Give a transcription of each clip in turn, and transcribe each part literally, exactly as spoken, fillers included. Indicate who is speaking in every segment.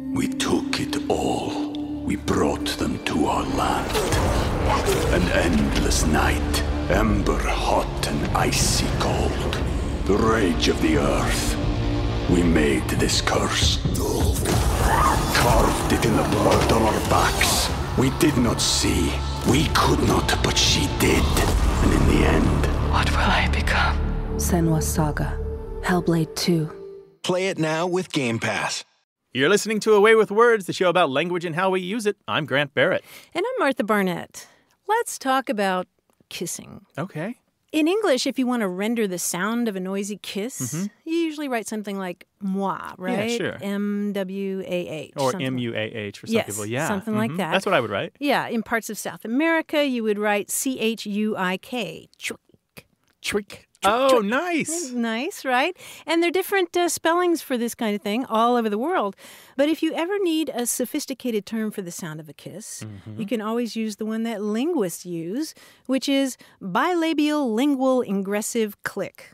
Speaker 1: We took it all. We brought them to our land. An endless night, ember hot and icy cold. The rage of the earth. We made this curse. Carved it in the blood on our backs. We did not see. We could not, but she did. And in the end...
Speaker 2: What will I become?
Speaker 3: Senua's Saga. Hellblade two.
Speaker 4: Play it now with Game Pass.
Speaker 5: You're listening to Away with Words, the show about language and how we use it. I'm Grant Barrett.
Speaker 6: And I'm Martha Barnett. Let's talk about kissing.
Speaker 5: Okay.
Speaker 6: In English, if you want to render the sound of a noisy kiss, mm-hmm. you usually write something like moi, right?
Speaker 5: Yeah, sure.
Speaker 6: M W A H.
Speaker 5: Or M U A H for some
Speaker 6: yes,
Speaker 5: people. Yeah.
Speaker 6: something
Speaker 5: mm-hmm.
Speaker 6: like that.
Speaker 5: That's what I would write.
Speaker 6: Yeah. In parts of South America, you would write C H U I K. Chuik.
Speaker 5: Chuik. Oh, nice.
Speaker 6: Nice, right? And there are different uh, spellings for this kind of thing all over the world. But if you ever need a sophisticated term for the sound of a kiss, mm-hmm. you can always use the one that linguists use, which is bilabial lingual ingressive click.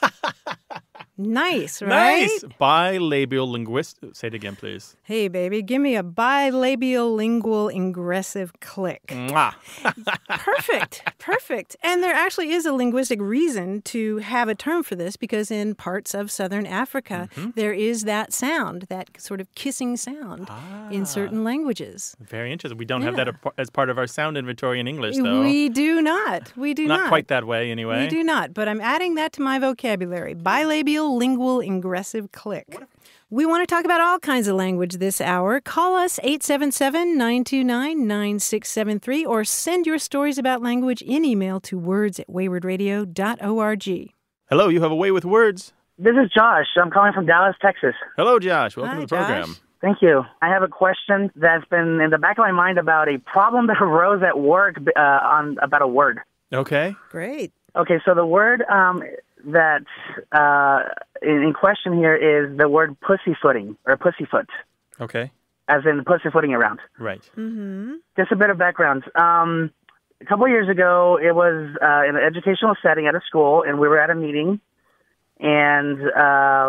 Speaker 6: Nice, right?
Speaker 5: Nice. Bilabial linguist. Say it again, please.
Speaker 6: Hey, baby, give me a bilabial lingual ingressive click.
Speaker 5: Mwah.
Speaker 6: Perfect. Perfect. And there actually is a linguistic reason to have a term for this, because in parts of southern Africa, mm-hmm. there is that sound, that sort of kissing sound ah. in certain languages.
Speaker 5: Very interesting. We don't
Speaker 6: yeah.
Speaker 5: have that as part of our sound inventory in English, though.
Speaker 6: We do not. We do not.
Speaker 5: Not quite that way, anyway.
Speaker 6: We do not. But I'm adding that to my vocabulary. Bilabial lingual ingressive click. We want to talk about all kinds of language this hour. Call us eight seven seven, nine two nine, nine six seven three or send your stories about language in email to words at wayward radio dot org.
Speaker 5: Hello, you have a way with words.
Speaker 7: This is Josh. I'm calling from Dallas, Texas.
Speaker 5: Hello, Josh. Welcome
Speaker 6: Hi,
Speaker 5: to the program.
Speaker 6: Josh.
Speaker 7: Thank you. I have a question that's been in the back of my mind about a problem that arose at work uh, on about a word.
Speaker 5: Okay.
Speaker 6: Great.
Speaker 7: Okay, so the word um, that uh, in, in question here is the word pussyfooting or pussyfoot.
Speaker 5: Okay.
Speaker 7: As in pussyfooting around.
Speaker 5: Right.
Speaker 6: Mm-hmm.
Speaker 7: Just a bit of background. Um, a couple of years ago, it was uh, in an educational setting at a school, and we were at a meeting, and, uh,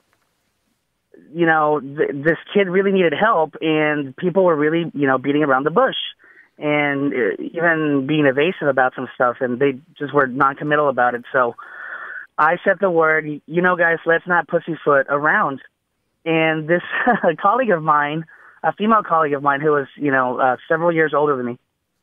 Speaker 7: you know, th- this kid really needed help, and people were really, you know, beating around the bush and uh, even being evasive about some stuff, and they just were non-committal about it. So I said the word, you know, guys, let's not pussyfoot around. And this colleague of mine, a female colleague of mine who was, you know, uh, several years older than me,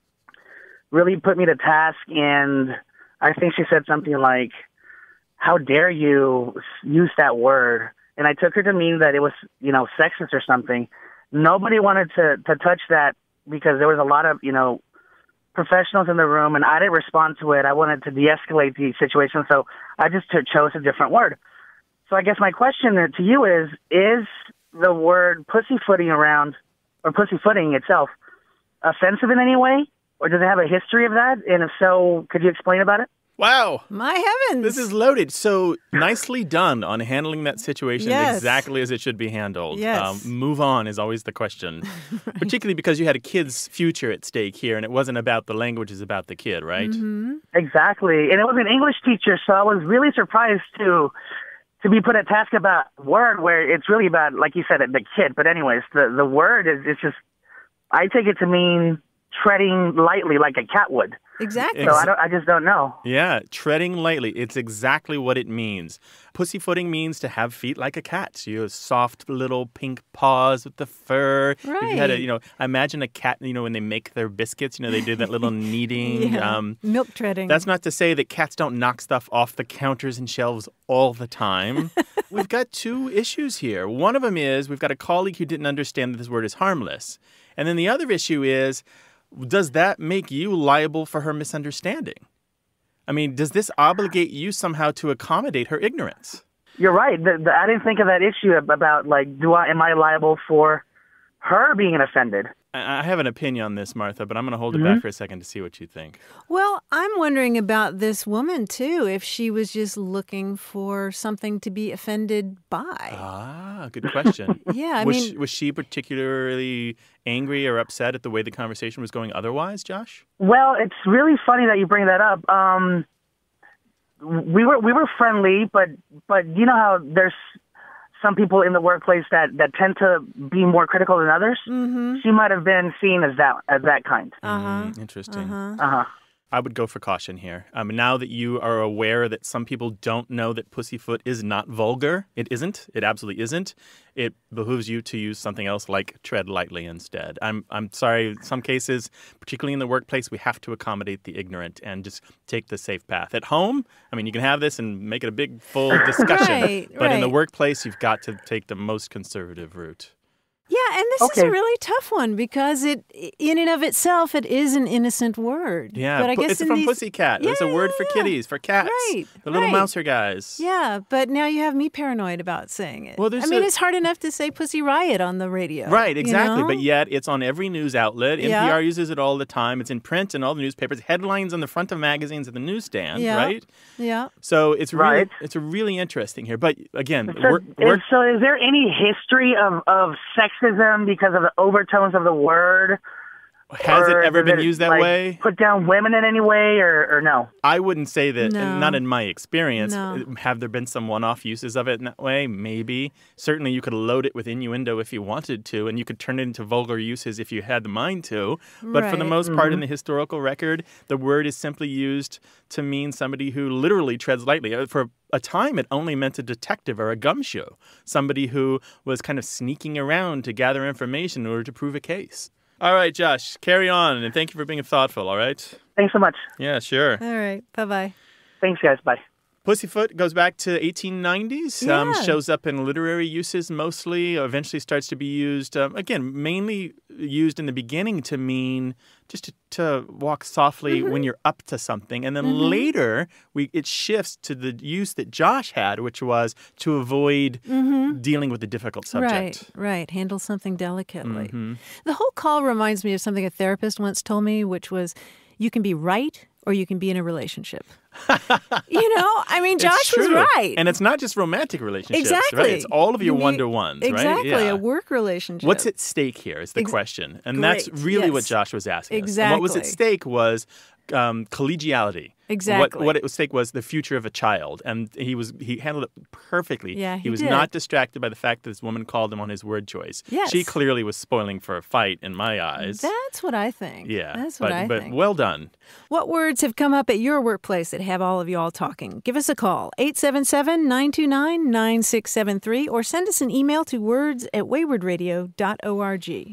Speaker 7: really put me to task, and I think she said something like, how dare you use that word? And I took her to mean that it was, you know, sexist or something. Nobody wanted to, to touch that because there was a lot of, you know, professionals in the room, and I didn't respond to it. I wanted to de-escalate the situation, so I just t- chose a different word. So I guess my question to you is, is the word pussyfooting around, or pussyfooting itself, offensive in any way? Or does it have a history of that? And if so, could you explain about it?
Speaker 5: Wow.
Speaker 6: My heavens.
Speaker 5: This is loaded. So nicely done on handling that situation
Speaker 6: yes.
Speaker 5: exactly as it should be handled.
Speaker 6: Yes.
Speaker 5: Um, move on is always the question, right. Particularly because you had a kid's future at stake here, and it wasn't about the language, it's about the kid, right?
Speaker 6: Mm-hmm.
Speaker 7: Exactly. And it was an English teacher, so I was really surprised to to be put at task about a word where it's really about, like you said, the kid. But anyways, the, the word is it's just, I take it to mean treading lightly like a cat would.
Speaker 6: Exactly.
Speaker 7: So I, don't, I just don't know.
Speaker 5: Yeah, treading lightly. It's exactly what it means. Pussyfooting means to have feet like a cat. So you have soft little pink paws with the fur.
Speaker 6: Right.
Speaker 5: If you had a, you know, imagine a cat, you know, when they make their biscuits, you know, they do that little kneading.
Speaker 6: yeah.
Speaker 5: um,
Speaker 6: Milk treading.
Speaker 5: That's not to say that cats don't knock stuff off the counters and shelves all the time. We've got two issues here. One of them is we've got a colleague who didn't understand that this word is harmless. And then the other issue is, does that make you liable for her misunderstanding? I mean, does this obligate you somehow to accommodate her ignorance?
Speaker 7: You're right. The, the, I didn't think of that issue about, like, do I am I liable for her being offended?
Speaker 5: I have an opinion on this, Martha, but I'm going to hold
Speaker 7: mm-hmm.
Speaker 5: it back for a second to see what you think.
Speaker 6: Well, I'm wondering about this woman, too, if she was just looking for something to be offended by.
Speaker 5: Ah, good question.
Speaker 6: yeah, I
Speaker 5: was
Speaker 6: mean...
Speaker 5: She, was she particularly angry or upset at the way the conversation was going otherwise, Josh?
Speaker 7: Well, it's really funny that you bring that up. Um, we were we were friendly, but but you know how there's some people in the workplace that, that tend to be more critical than others. Mm-hmm. She might have been seen as that as that kind.
Speaker 6: Uh-huh.
Speaker 5: Mm, interesting.
Speaker 6: Uh-huh.
Speaker 7: Uh-huh.
Speaker 5: I would go for caution here. Um, now that you are aware that some people don't know that pussyfoot is not vulgar, it isn't. It absolutely isn't. It behooves you to use something else like tread lightly instead. I'm I'm sorry. In some cases, particularly in the workplace, we have to accommodate the ignorant and just take the safe path. At home, I mean, you can have this and make it a big, full discussion.
Speaker 6: Right,
Speaker 5: but in the
Speaker 6: right.
Speaker 5: workplace, you've got to take the most conservative route.
Speaker 6: Yeah, and this
Speaker 7: Okay.
Speaker 6: is a really tough one because it, in and of itself, it is an innocent word.
Speaker 5: Yeah,
Speaker 6: but I
Speaker 5: pu-
Speaker 6: guess
Speaker 5: it's
Speaker 6: in
Speaker 5: from
Speaker 6: these...
Speaker 5: pussycat.
Speaker 6: Yeah,
Speaker 5: It's a word for
Speaker 6: yeah.
Speaker 5: kitties, for cats.
Speaker 6: Right,
Speaker 5: The little
Speaker 6: right.
Speaker 5: mouser guys.
Speaker 6: Yeah, but now you have me paranoid about saying it.
Speaker 5: Well, there's
Speaker 6: I mean,
Speaker 5: a-
Speaker 6: it's hard enough to say Pussy Riot on the radio.
Speaker 5: Right,
Speaker 6: you
Speaker 5: exactly.
Speaker 6: know?
Speaker 5: But yet it's on every news outlet. N P R
Speaker 6: Yeah.
Speaker 5: uses it all the time. It's in print in all the newspapers, headlines on the front of magazines at the newsstand,
Speaker 6: Yeah.
Speaker 5: right?
Speaker 6: Yeah.
Speaker 5: So it's really
Speaker 7: Right.
Speaker 5: it's really interesting here. But again,
Speaker 7: So,
Speaker 5: we're,
Speaker 7: is,
Speaker 5: we're,
Speaker 7: so is there any history of, of sexism because of the overtones of the word?
Speaker 5: has it
Speaker 7: Or
Speaker 5: ever
Speaker 7: does
Speaker 5: been
Speaker 7: it,
Speaker 5: used that
Speaker 7: like,
Speaker 5: way?
Speaker 7: Put down women in any way, or, or no?
Speaker 5: I wouldn't say that,
Speaker 6: No.
Speaker 5: not in my experience.
Speaker 6: No.
Speaker 5: Have there been some one-off uses of it in that way? Maybe. Certainly you could load it with innuendo if you wanted to, and you could turn it into vulgar uses if you had the mind to. But for the
Speaker 6: Right.
Speaker 5: most part, in the historical record, the word is simply used to mean somebody who literally treads lightly. Uh, For a time, it only meant a detective or a gumshoe, somebody who was kind of sneaking around to gather information in order to prove a case. All right, Josh, carry on, and thank you for being thoughtful, all right?
Speaker 7: Thanks so much.
Speaker 5: Yeah, sure.
Speaker 6: All right. Bye-bye.
Speaker 7: Thanks, guys. Bye.
Speaker 5: Pussyfoot goes back to eighteen nineties, um,
Speaker 6: Yeah.
Speaker 5: shows up in literary uses mostly, eventually starts to be used, um, again, mainly used in the beginning to mean just to, to walk softly
Speaker 6: Mm-hmm.
Speaker 5: when you're up to something. And then later, we it shifts to the use that Josh had, which was to avoid dealing with a difficult subject.
Speaker 6: Mm-hmm. Right, right. Handle something delicately.
Speaker 5: Mm-hmm.
Speaker 6: The whole call reminds me of something a therapist once told me, which was, you can be right or you can be in a relationship. You know, I mean,
Speaker 5: It's
Speaker 6: Josh was
Speaker 5: true.
Speaker 6: right.
Speaker 5: And it's not just romantic relationships,
Speaker 6: exactly.
Speaker 5: right? It's all of your
Speaker 6: You-
Speaker 5: one-to-ones, right?
Speaker 6: Exactly,
Speaker 5: Yeah.
Speaker 6: a work relationship.
Speaker 5: What's at stake here is the
Speaker 6: Ex-
Speaker 5: question. And that's
Speaker 6: Great,
Speaker 5: really what
Speaker 6: yes.
Speaker 5: Josh was asking us. And what was at
Speaker 6: Exactly.
Speaker 5: stake was um, collegiality.
Speaker 6: Exactly.
Speaker 5: What, what at stake was the future of a child. And he was he handled it perfectly.
Speaker 6: Yeah, he
Speaker 5: was
Speaker 6: did.
Speaker 5: not distracted by the fact that this woman called him on his word choice.
Speaker 6: Yes.
Speaker 5: She clearly was spoiling for a fight in my eyes.
Speaker 6: That's what I think.
Speaker 5: yeah.
Speaker 6: That's what
Speaker 5: but,
Speaker 6: I
Speaker 5: but
Speaker 6: think.
Speaker 5: well done.
Speaker 6: What words have come up at your workplace that have all of you all talking? Give us a call, eight seven seven, nine two nine, nine six seven three, or send us an email to words at wayward radio dot org.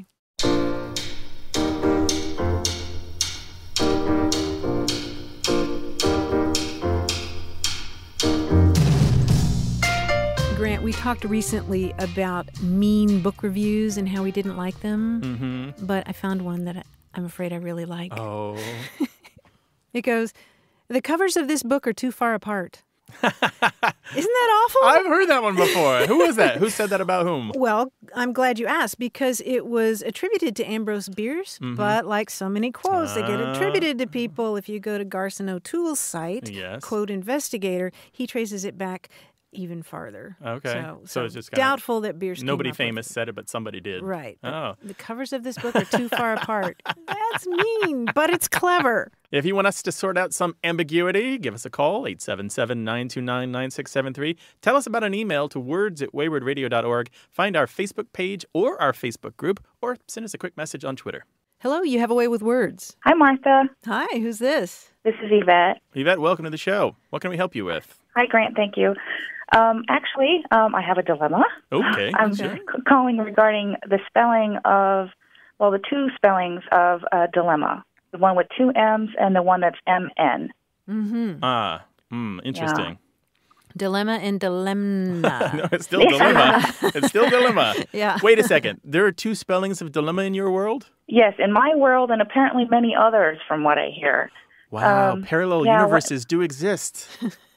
Speaker 6: Grant, we talked recently about mean book reviews and how we didn't like them,
Speaker 5: Mm-hmm.
Speaker 6: but I found one that I- I'm afraid I really like.
Speaker 5: Oh.
Speaker 6: It goes, the covers of this book are too far apart. Isn't that awful?
Speaker 5: I've heard that one before. Who was that? Who said that about whom?
Speaker 6: Well, I'm glad you asked because it was attributed to Ambrose Bierce,
Speaker 5: Mm-hmm.
Speaker 6: but like so many quotes that get
Speaker 5: Ah.
Speaker 6: attributed to people, if you go to Garson O'Toole's site,
Speaker 5: Yes.
Speaker 6: Quote Investigator, he traces it back even farther.
Speaker 5: Okay.
Speaker 6: So,
Speaker 5: So it's just kinda-
Speaker 6: doubtful that Bierce came
Speaker 5: Nobody
Speaker 6: up with
Speaker 5: famous
Speaker 6: it.
Speaker 5: said it, but somebody did.
Speaker 6: Right. but
Speaker 5: Oh.
Speaker 6: The covers of this book are too far apart. That's mean, but it's clever.
Speaker 5: If you want us to sort out some ambiguity, give us a call, eight seven seven, nine two nine, nine six seven three. Tell us about an email to words at wayward radio dot org. Find our Facebook page or our Facebook group, or send us a quick message on Twitter.
Speaker 6: Hello, you have a way with words.
Speaker 2: Hi, Martha.
Speaker 6: Hi, who's this?
Speaker 2: This is Yvette.
Speaker 5: Yvette, welcome to the show. What can we help you with?
Speaker 2: Hi, Grant. Thank you. Um, actually, um, I have a dilemma.
Speaker 5: Okay.
Speaker 2: I'm
Speaker 5: sure.
Speaker 2: c- calling regarding the spelling of, well, the two spellings of uh, dilemma. The one with two M's and the one that's M N.
Speaker 6: Mm-hmm.
Speaker 5: Ah, hmm, interesting.
Speaker 6: Dilemma and dilemma.
Speaker 5: No, it's still dilemma. It's still dilemma.
Speaker 6: Yeah.
Speaker 5: Wait a second. There are two spellings of dilemma in your world?
Speaker 2: Yes, in my world and apparently many others from what I hear.
Speaker 5: Wow,
Speaker 2: Um,
Speaker 5: parallel
Speaker 2: yeah, what-
Speaker 5: universes do exist.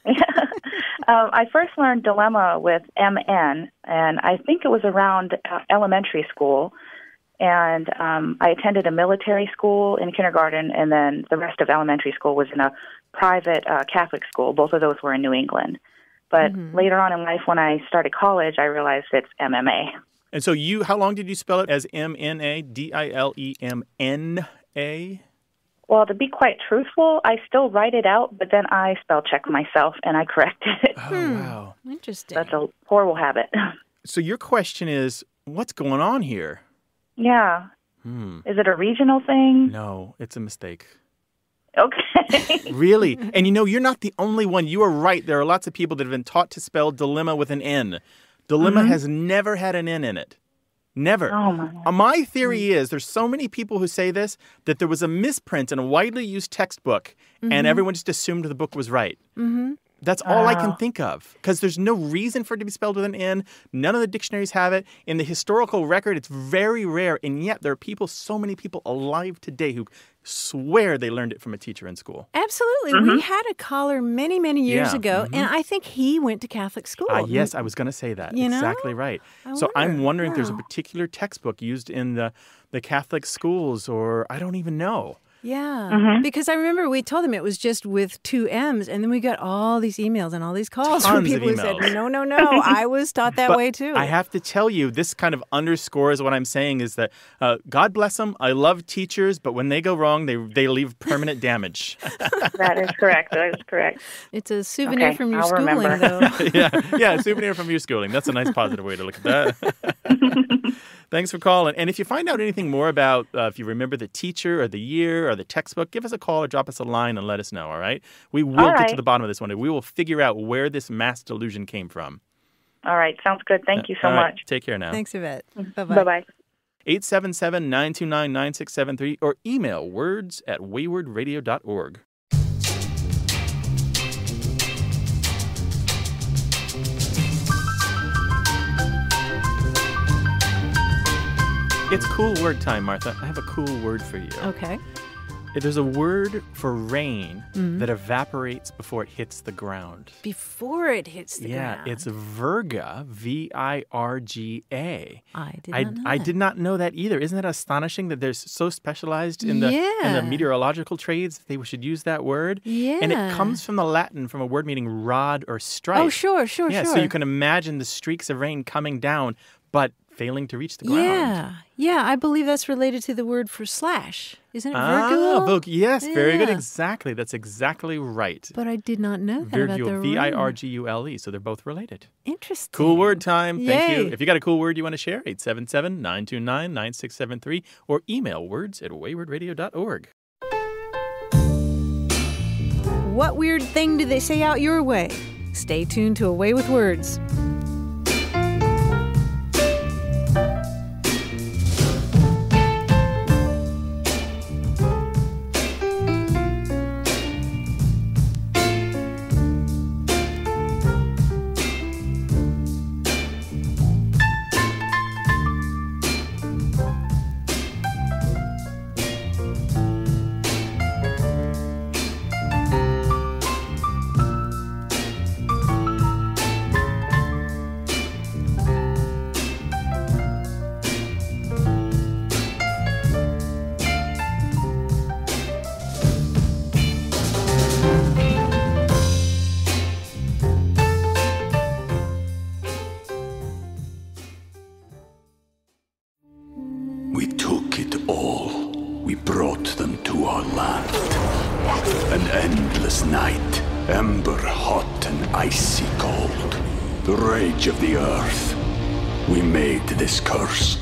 Speaker 2: Um, I first learned dilemma with M N, and I think it was around uh, elementary school. And um, I attended a military school in kindergarten, and then the rest of elementary school was in a private uh, Catholic school. Both of those were in New England. But later on in life, when I started college, I realized it's M M A.
Speaker 5: And so you, how long did you spell it as M N A, D I L E M N A?
Speaker 2: Well, to be quite truthful, I still write it out, but then I spell check myself, and I corrected it.
Speaker 5: Oh, wow.
Speaker 6: Interesting.
Speaker 2: That's a horrible habit.
Speaker 5: So your question is, what's going on here?
Speaker 2: Yeah.
Speaker 5: Hmm.
Speaker 2: Is it a regional thing?
Speaker 5: No, it's a mistake.
Speaker 2: Okay.
Speaker 5: Really? And you know, you're not the only one. You are right. There are lots of people that have been taught to spell dilemma with an N. Dilemma mm-hmm. has never had an N in it. Never.
Speaker 2: Oh, my.
Speaker 5: Uh, my theory is there's so many people who say this that there was a misprint in a widely used textbook mm-hmm. and everyone just assumed the book was right.
Speaker 6: Mm-hmm.
Speaker 5: That's all oh. I can think of because there's no reason for it to be spelled with an N. None of the dictionaries have it. In the historical record, it's very rare. And yet there are people, so many people alive today who swear they learned it from a teacher in school.
Speaker 6: Absolutely.
Speaker 2: Mm-hmm.
Speaker 6: We had a caller many, many years
Speaker 5: yeah.
Speaker 6: ago,
Speaker 5: mm-hmm.
Speaker 6: and I think he went to Catholic school.
Speaker 5: Uh, yes, I was going to say that.
Speaker 6: You
Speaker 5: exactly
Speaker 6: know?
Speaker 5: right.
Speaker 6: I
Speaker 5: so
Speaker 6: wonder.
Speaker 5: I'm wondering
Speaker 6: wow.
Speaker 5: if there's a particular textbook used in the, the Catholic schools or I don't even know.
Speaker 6: Yeah,
Speaker 2: mm-hmm.
Speaker 6: because I remember we told them it was just with two M's, and then we got all these emails and all these calls
Speaker 5: Tons
Speaker 6: from people
Speaker 5: of
Speaker 6: who
Speaker 5: emails.
Speaker 6: said, no, no, no, I was taught that
Speaker 5: but
Speaker 6: way too.
Speaker 5: I have to tell you, this kind of underscores what I'm saying is that uh, God bless them. I love teachers, but when they go wrong, they they leave permanent damage.
Speaker 2: That is correct. That is correct.
Speaker 6: It's a souvenir
Speaker 2: okay,
Speaker 6: from your
Speaker 2: I'll
Speaker 6: schooling,
Speaker 2: remember.
Speaker 6: though.
Speaker 5: yeah, yeah, a souvenir from your schooling. That's a nice positive way to look at that. Thanks for calling. And if you find out anything more about, uh, if you remember the teacher or the year or the textbook, give us a call or drop us a line and let us know, all right? We will
Speaker 2: all
Speaker 5: get
Speaker 2: right.
Speaker 5: to the bottom of this one. We will figure out where this mass delusion came from.
Speaker 2: All right. Sounds good. Thank you so
Speaker 5: all right.
Speaker 2: much.
Speaker 5: Take care now.
Speaker 6: Thanks, Yvette. Bye-bye.
Speaker 2: Bye-bye.
Speaker 5: eight seven seven, nine two nine, nine six seven three or email words at wayward radio dot org. It's cool word time, Martha. I have a cool word for you.
Speaker 6: Okay.
Speaker 5: There's a word for rain
Speaker 6: mm-hmm.
Speaker 5: that evaporates before it hits the ground.
Speaker 6: Before it hits the
Speaker 5: yeah,
Speaker 6: ground.
Speaker 5: Yeah, it's virga, V I R G A.
Speaker 6: I did
Speaker 5: I,
Speaker 6: not know
Speaker 5: I
Speaker 6: that.
Speaker 5: did not know that either. Isn't that astonishing that they're so specialized in the,
Speaker 6: yeah.
Speaker 5: in the meteorological trades that they should use that word?
Speaker 6: Yeah.
Speaker 5: And it comes from the Latin, from a word meaning rod or stripe.
Speaker 6: Oh, sure, sure,
Speaker 5: yeah,
Speaker 6: sure.
Speaker 5: So you can imagine the streaks of rain coming down, but failing to reach the ground.
Speaker 6: Yeah, yeah, I believe that's related to the word for slash. Isn't it
Speaker 5: Ah,
Speaker 6: virgule?
Speaker 5: Virg- yes,
Speaker 6: yeah.
Speaker 5: very good. Exactly. That's exactly right.
Speaker 6: But I did not know that about the
Speaker 5: Virgule, V I R
Speaker 6: rain.
Speaker 5: G U L E. So they're both related.
Speaker 6: Interesting.
Speaker 5: Cool word time. Thank
Speaker 6: Yay.
Speaker 5: you. If you got a cool word you want to share, eight seven seven, nine two nine, nine six seven three or email words at wayward radio dot org.
Speaker 6: What weird thing did they say out your way? Stay tuned to Away with Words.
Speaker 1: We took it all. We brought them to our land. An endless night, ember hot and icy cold. The rage of the earth. We made this curse.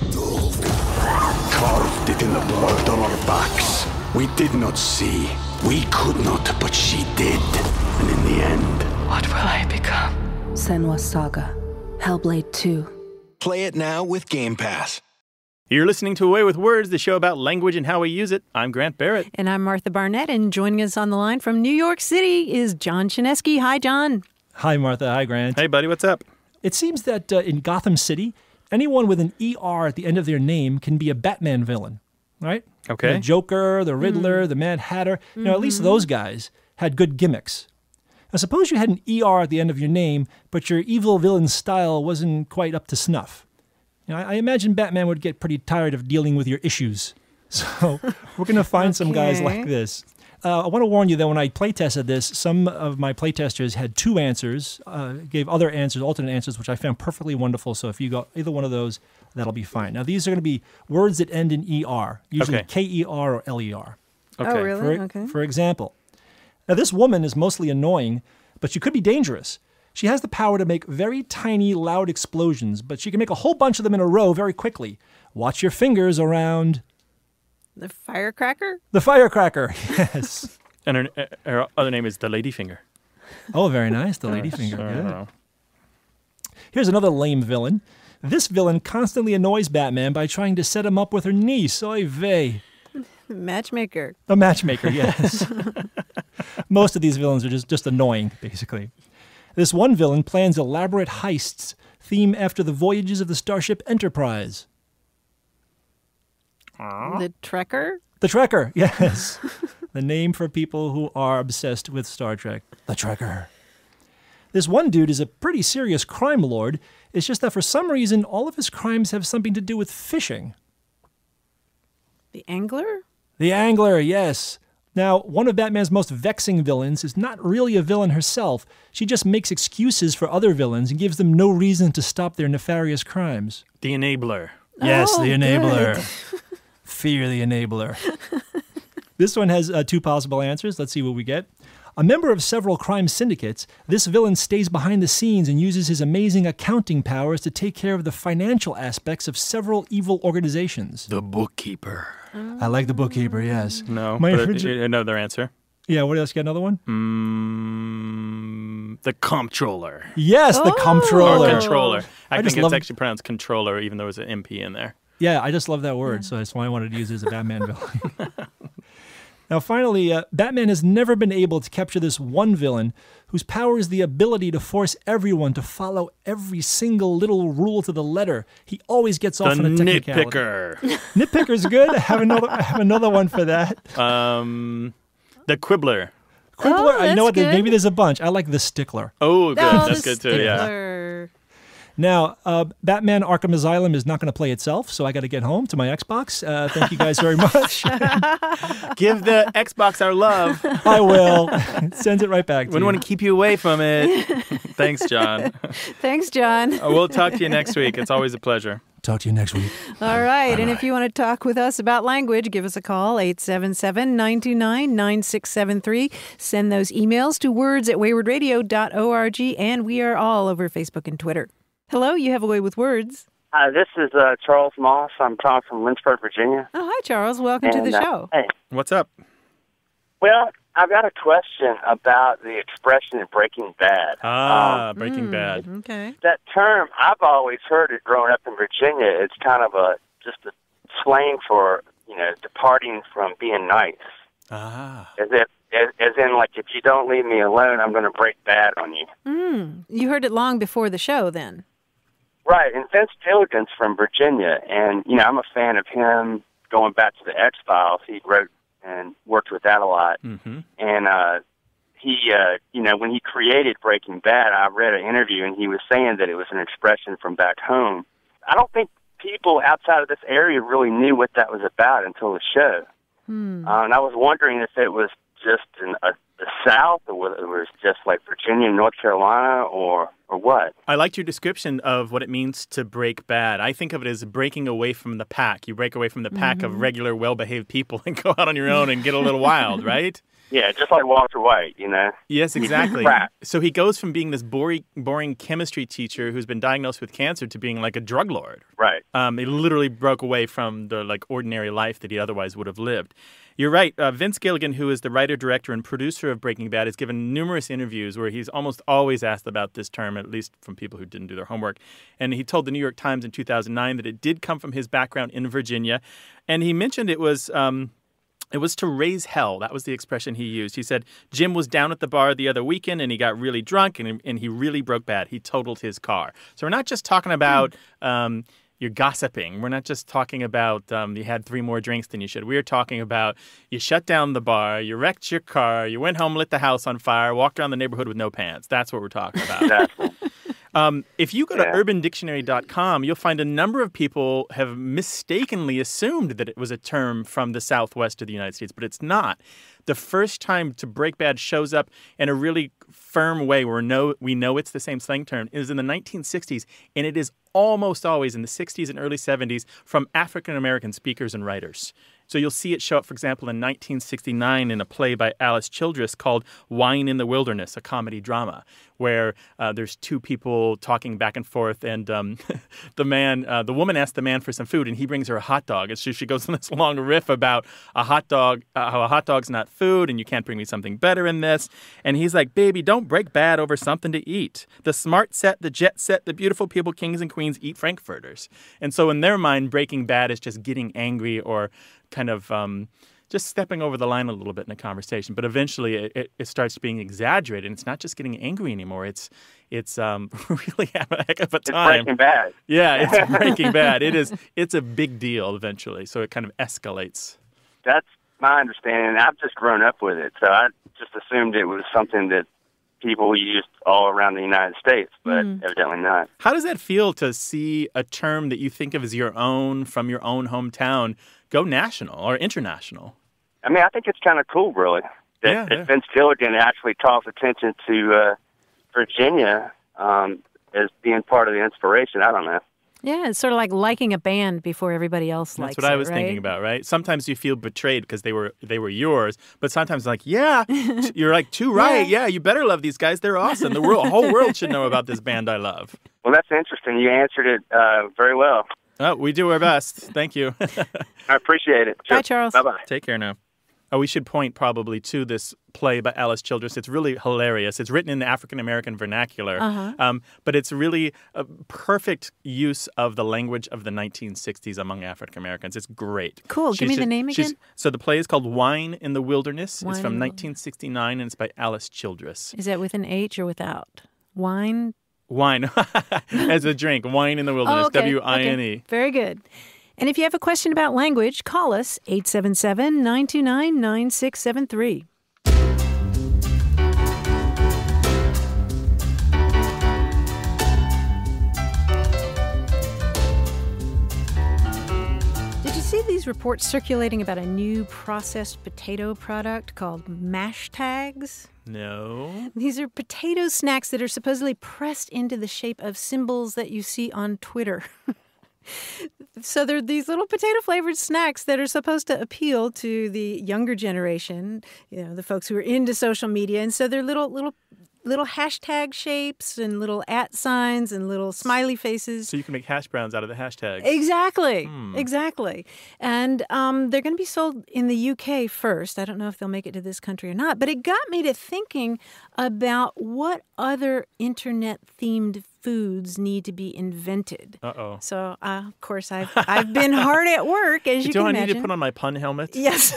Speaker 1: Carved it in the blood on our backs. We did not see. We could not, but she did. And in the end...
Speaker 3: What will I become? Senua's Saga. Hellblade two.
Speaker 4: Play it now with Game Pass.
Speaker 5: You're listening to Away with Words, the show about language and how we use it. I'm Grant Barrett.
Speaker 6: And I'm Martha Barnett, and joining us on the line from New York City is John Chinesky. Hi, John.
Speaker 8: Hi, Martha. Hi, Grant.
Speaker 5: Hey, buddy, what's up?
Speaker 8: It seems that uh, in Gotham City, anyone with an E R at the end of their name can be a Batman villain, right?
Speaker 5: Okay.
Speaker 8: The Joker, the Riddler, mm. the Mad Hatter. You know, at least those guys had good gimmicks. Now, suppose you had an E R at the end of your name, but your evil villain style wasn't quite up to snuff. You know, I, I imagine Batman would get pretty tired of dealing with your issues. So we're going to find okay. some guys like this. Uh, I want to warn you that when I playtested this, some of my playtesters had two answers, uh, gave other answers, alternate answers, which I found perfectly wonderful. So if you got either one of those, that'll be fine. Now, these are going to be words that end in E R, usually
Speaker 5: okay.
Speaker 8: K E R or L E R.
Speaker 5: Okay.
Speaker 6: Oh, really?
Speaker 8: For,
Speaker 6: okay.
Speaker 8: for example, now this woman is mostly annoying, but she could be dangerous. She has the power to make very tiny, loud explosions, but she can make a whole bunch of them in a row very quickly. Watch your fingers around...
Speaker 6: The firecracker?
Speaker 8: The firecracker, yes.
Speaker 5: And her, her other name is the Ladyfinger.
Speaker 8: Oh, very nice. The Ladyfinger. Good. Here's another lame villain. This villain constantly annoys Batman by trying to set him up with her niece. Oy vey.
Speaker 6: Matchmaker.
Speaker 8: A matchmaker, yes. Most of these villains are just, just annoying, basically. This one villain plans elaborate heists, theme after the voyages of the Starship Enterprise.
Speaker 6: The Trekker?
Speaker 8: The Trekker, yes. The name for people who are obsessed with Star Trek. The Trekker. This one dude is a pretty serious crime lord. It's just that for some reason, all of his crimes have something to do with fishing.
Speaker 6: The Angler?
Speaker 8: The Angler, yes. Now, one of Batman's most vexing villains is not really a villain herself. She just makes excuses for other villains and gives them no reason to stop their nefarious crimes.
Speaker 5: The Enabler.
Speaker 8: Yes,
Speaker 6: Oh,
Speaker 8: the Enabler.
Speaker 6: good.
Speaker 8: Fear the Enabler. This one has uh, two possible answers. Let's see what we get. A member of several crime syndicates, this villain stays behind the scenes and uses his amazing accounting powers to take care of the financial aspects of several evil organizations.
Speaker 5: The Bookkeeper.
Speaker 8: I like the Bookkeeper, yes.
Speaker 5: No,
Speaker 8: My
Speaker 5: but
Speaker 8: origi-
Speaker 5: another answer.
Speaker 8: Yeah, what else? Got another one?
Speaker 5: Mm, the Comptroller.
Speaker 8: Yes, the
Speaker 6: Oh.
Speaker 8: Comptroller.
Speaker 5: Or Controller. I,
Speaker 8: I
Speaker 5: think
Speaker 8: just
Speaker 5: it's
Speaker 8: love-
Speaker 5: actually pronounced Controller, even though there's an M P in there.
Speaker 8: Yeah, I just love that word, so that's why I wanted to use it as a Batman villain. Now, finally, uh, Batman has never been able to capture this one villain whose power is the ability to force everyone to follow every single little rule to the letter. He always gets off
Speaker 5: The
Speaker 8: on a technicality.
Speaker 5: Nitpicker.
Speaker 8: Nitpicker's good. I have another. I have another one for that.
Speaker 5: um, the Quibbler.
Speaker 8: Quibbler.
Speaker 6: Oh,
Speaker 8: I know what.
Speaker 6: that's
Speaker 8: there- Maybe
Speaker 6: good.
Speaker 8: there's a bunch. I like the Stickler.
Speaker 5: Oh, good.
Speaker 6: Oh,
Speaker 5: That's
Speaker 6: the
Speaker 5: good too. Yeah.
Speaker 6: Stickler.
Speaker 8: Now, uh, Batman Arkham Asylum is not going to play itself, so I got to get home to my Xbox. Uh, thank you guys very much.
Speaker 5: Give the Xbox our love.
Speaker 8: I will. Send it right back to
Speaker 5: We don't
Speaker 8: you.
Speaker 5: want to keep you away from it. Thanks, John.
Speaker 6: Thanks, John.
Speaker 5: Uh, we'll talk to you next week. It's always a pleasure.
Speaker 8: Talk to you next week.
Speaker 6: All right. And if you want to talk with us about language, give us a call, eight seven seven, nine two nine, nine six seven three. Send those emails to words at wayward radio dot org, and we are all over Facebook and Twitter. Hello, you have a way with words.
Speaker 9: Hi, this is uh, Charles Moss. I'm calling from Lynchburg, Virginia.
Speaker 6: Oh, hi, Charles. Welcome to
Speaker 9: And,
Speaker 6: the
Speaker 9: uh,
Speaker 6: show.
Speaker 9: hey,
Speaker 5: What's up?
Speaker 9: well, I've got a question about the expression in Breaking Bad.
Speaker 5: Ah,
Speaker 9: Um,
Speaker 5: Breaking Bad.
Speaker 6: Okay.
Speaker 9: that term, I've always heard it growing up in Virginia. It's kind of a just a slang for, you know, departing from being nice.
Speaker 5: Ah.
Speaker 9: As if, as, as in, like, if you don't leave me alone, I'm going to break bad on you.
Speaker 6: Mm. You heard it long before the show, then.
Speaker 9: Right, and Vince Gilligan's from Virginia, and, you know, I'm a fan of him going back to the X-Files. He wrote and worked with that a lot.
Speaker 5: Mm-hmm.
Speaker 9: And uh, he, uh, you know, when he created Breaking Bad, I read an interview, and he was saying that it was an expression from back home. I don't think people outside of this area really knew what that was about until the show.
Speaker 6: Hmm.
Speaker 9: Uh, and I was wondering if it was just in uh, the South, or whether it was just like Virginia and North Carolina, or or what.
Speaker 5: I liked your description of what it means to break bad. I think of it as breaking away from the pack. You break away from the pack
Speaker 6: Mm-hmm.
Speaker 5: of regular, well-behaved people and go out on your own and get a little wild, right?
Speaker 9: Yeah, just like Walter White, you know.
Speaker 5: Yes, exactly.
Speaker 9: Crap.
Speaker 5: So he goes from being this boring, boring chemistry teacher who's been diagnosed with cancer to being like a drug lord.
Speaker 9: Right.
Speaker 5: Um, he literally broke away from the like ordinary life that he otherwise would have lived. You're right. Uh, Vince Gilligan, who is the writer, director, and producer of Breaking Bad, has given numerous interviews where he's almost always asked about this term, at least from people who didn't do their homework. And he told the New York Times in two thousand nine that it did come from his background in Virginia. And he mentioned it was... Um, It was to raise hell. That was the expression he used. He said Jim was down at the bar the other weekend and he got really drunk and, and he really broke bad. He totaled his car. So we're not just talking about um, you're gossiping. We're not just talking about um, you had three more drinks than you should. We're talking about you shut down the bar, you wrecked your car, you went home, lit the house on fire, walked around the neighborhood with no pants. That's what we're talking about.
Speaker 9: Exactly.
Speaker 5: Um, if you go to
Speaker 9: Yeah.
Speaker 5: urban dictionary dot com, you'll find a number of people have mistakenly assumed that it was a term from the Southwest of the United States, but it's not. the first time to break bad shows up in a really firm way where no, we know it's the same slang term is in the nineteen sixties, and it is almost always in the sixties and early seventies from African-American speakers and writers. So you'll see it show up, for example, in nineteen sixty-nine in a play by Alice Childress called Wine in the Wilderness, a comedy drama, where uh, there's two people talking back and forth, and um, the man, uh, the woman asks the man for some food, and he brings her a hot dog. And so she goes on this long riff about a hot dog, uh, how a hot dog's not food, and you can't bring me something better in this. And he's like, baby, don't break bad over something to eat. The smart set, the jet set, the beautiful people, kings and queens, eat frankfurters. And so in their mind, breaking bad is just getting angry or kind of um, just stepping over the line a little bit in a conversation. But eventually it, it, it starts being exaggerated. And it's not just getting angry anymore. It's it's um, really having a heck of a time.
Speaker 9: It's breaking bad.
Speaker 5: Yeah, it's breaking bad. It is. It's a big deal eventually. So it kind of escalates.
Speaker 9: That's my understanding. I've just grown up with it. So I just assumed it was something that people used all around the United States, but mm. evidently not.
Speaker 5: How does that feel to see a term that you think of as your own from your own hometown go national or international?
Speaker 9: I mean, I think it's kind of cool, really, that,
Speaker 5: yeah,
Speaker 9: that
Speaker 5: yeah.
Speaker 9: Vince Gilligan actually calls attention to uh, Virginia um, as being part of the inspiration. I don't know.
Speaker 6: Yeah, it's sort of like liking a band before everybody else likes it,
Speaker 5: That's what I was
Speaker 6: right?
Speaker 5: thinking about, right? Sometimes you feel betrayed because they were they were yours, but sometimes like, yeah, t- you're like, too right. Yeah. yeah, you better love these guys. They're awesome. The world, whole world should know about this band I love.
Speaker 9: Well, that's interesting. You answered it uh, very well.
Speaker 5: Oh, we do our best. Thank you.
Speaker 9: I appreciate it.
Speaker 6: Bye, Charles.
Speaker 9: Bye-bye.
Speaker 5: Take care now. Oh, we should point probably to this play by Alice Childress. It's really hilarious. It's written in the African-American vernacular,
Speaker 6: uh-huh.
Speaker 5: um, but it's really a perfect use of the language of the nineteen sixties among African-Americans. It's great.
Speaker 6: Cool.
Speaker 5: She's
Speaker 6: Give me
Speaker 5: just,
Speaker 6: the name again.
Speaker 5: So the play is called Wine in the Wilderness.
Speaker 6: Wine
Speaker 5: it's from
Speaker 6: in the
Speaker 5: nineteen sixty-nine, and it's by Alice Childress.
Speaker 6: Is that with an H or without? Wine?
Speaker 5: Wine. As a drink. Wine in the Wilderness.
Speaker 6: Oh, okay.
Speaker 5: W I N E.
Speaker 6: Okay. Very good. And if you have a question about language, call us eight seven seven, nine two nine, nine six seven three. Did you see these reports circulating about a new processed potato product called mashtags?
Speaker 5: No.
Speaker 6: These are potato snacks that are supposedly pressed into the shape of symbols that you see on Twitter. So they're these little potato-flavored snacks that are supposed to appeal to the younger generation, you know, the folks who are into social media. And so they're little little little hashtag shapes and little at signs and little smiley faces.
Speaker 5: So you can make hash browns out of the hashtags.
Speaker 6: Exactly.
Speaker 5: Hmm.
Speaker 6: Exactly. And um, they're going to be sold in the U K first. I don't know if they'll make it to this country or not. But it got me to thinking about what other internet-themed foods need to be invented.
Speaker 5: Uh-oh.
Speaker 6: So, uh, of course, I've, I've been hard at work, as you
Speaker 5: Do
Speaker 6: can
Speaker 5: I
Speaker 6: imagine.
Speaker 5: need to put on my pun helmet?
Speaker 6: Yes.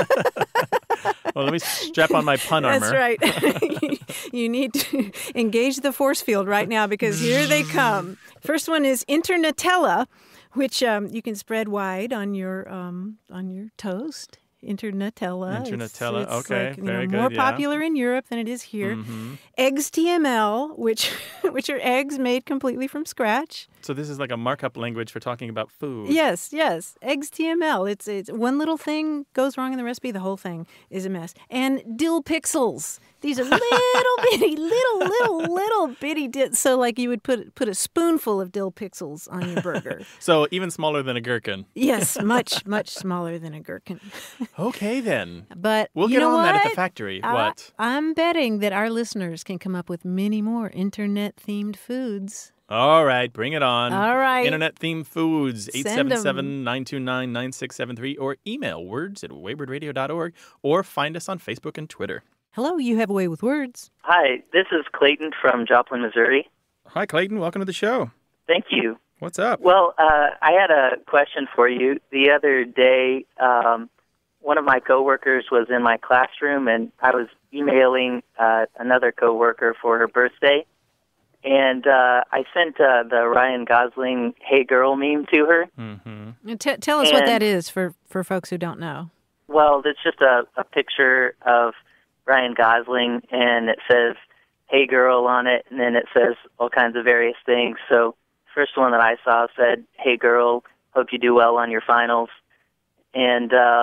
Speaker 5: Well, let me strap on my pun armor.
Speaker 6: That's right. You need to engage the force field right now because here they come. First one is Internetella, which um, you can spread wide on your um, on your toast. Internetella.
Speaker 5: Internetella,
Speaker 6: it's, it's
Speaker 5: okay,
Speaker 6: like, you
Speaker 5: very
Speaker 6: know,
Speaker 5: good,
Speaker 6: more
Speaker 5: yeah.
Speaker 6: popular in Europe than it is here.
Speaker 5: Mm-hmm.
Speaker 6: Eggs T M L, which which are eggs made completely from scratch.
Speaker 5: So this is like a markup language for talking about food.
Speaker 6: Yes, yes. Eggs T M L. It's it's one little thing goes wrong in the recipe, the whole thing is a mess. And dill pixels. These are little bitty, little, little, little bitty dill. So like you would put put a spoonful of dill pixels on your burger.
Speaker 5: So even smaller than a gherkin.
Speaker 6: Yes, much, much smaller than a gherkin.
Speaker 5: Okay, then.
Speaker 6: But
Speaker 5: We'll
Speaker 6: you
Speaker 5: get
Speaker 6: know
Speaker 5: on that at
Speaker 6: what?
Speaker 5: the factory.
Speaker 6: I,
Speaker 5: What?
Speaker 6: I'm betting that our listeners can come up with many more internet-themed foods.
Speaker 5: All right, bring it on.
Speaker 6: All right.
Speaker 5: Internet-themed foods,
Speaker 6: Send
Speaker 5: eight seven seven, nine two nine, nine six seven three, or email words at wayward radio dot org, or find us on Facebook and Twitter.
Speaker 6: Hello, you have a way with words.
Speaker 10: Hi, this is Clayton from Joplin, Missouri.
Speaker 5: Hi, Clayton. Welcome to the show.
Speaker 10: Thank you.
Speaker 5: What's up?
Speaker 10: Well, uh, I had a question for you. The other day, um, one of my coworkers was in my classroom, and I was emailing uh, another coworker for her birthday. And uh, I sent uh, the Ryan Gosling "Hey Girl" meme to her.
Speaker 5: Mm-hmm.
Speaker 6: T- tell us
Speaker 10: and,
Speaker 6: what that is for, for folks who don't know.
Speaker 10: Well, it's just a, a picture of Ryan Gosling, and it says "Hey Girl" on it, and then it says all kinds of various things. So first one that I saw said, "Hey girl, hope you do well on your finals." And um,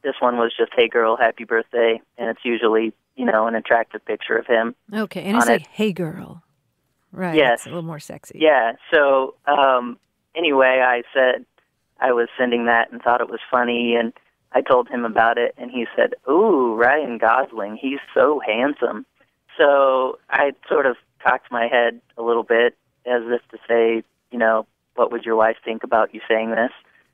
Speaker 10: this one was just, hey, girl, happy birthday. And it's usually, you know, an attractive picture of him.
Speaker 6: Okay, and it's
Speaker 10: like,
Speaker 6: it. Hey, girl. Right,
Speaker 10: yes.
Speaker 6: It's a little more sexy.
Speaker 10: Yeah, so um, anyway, I said I was sending that and thought it was funny, and I told him about it, and he said, ooh, Ryan Gosling, he's so handsome. So I sort of cocked my head a little bit as if to say, you know, what would your wife think about you saying this?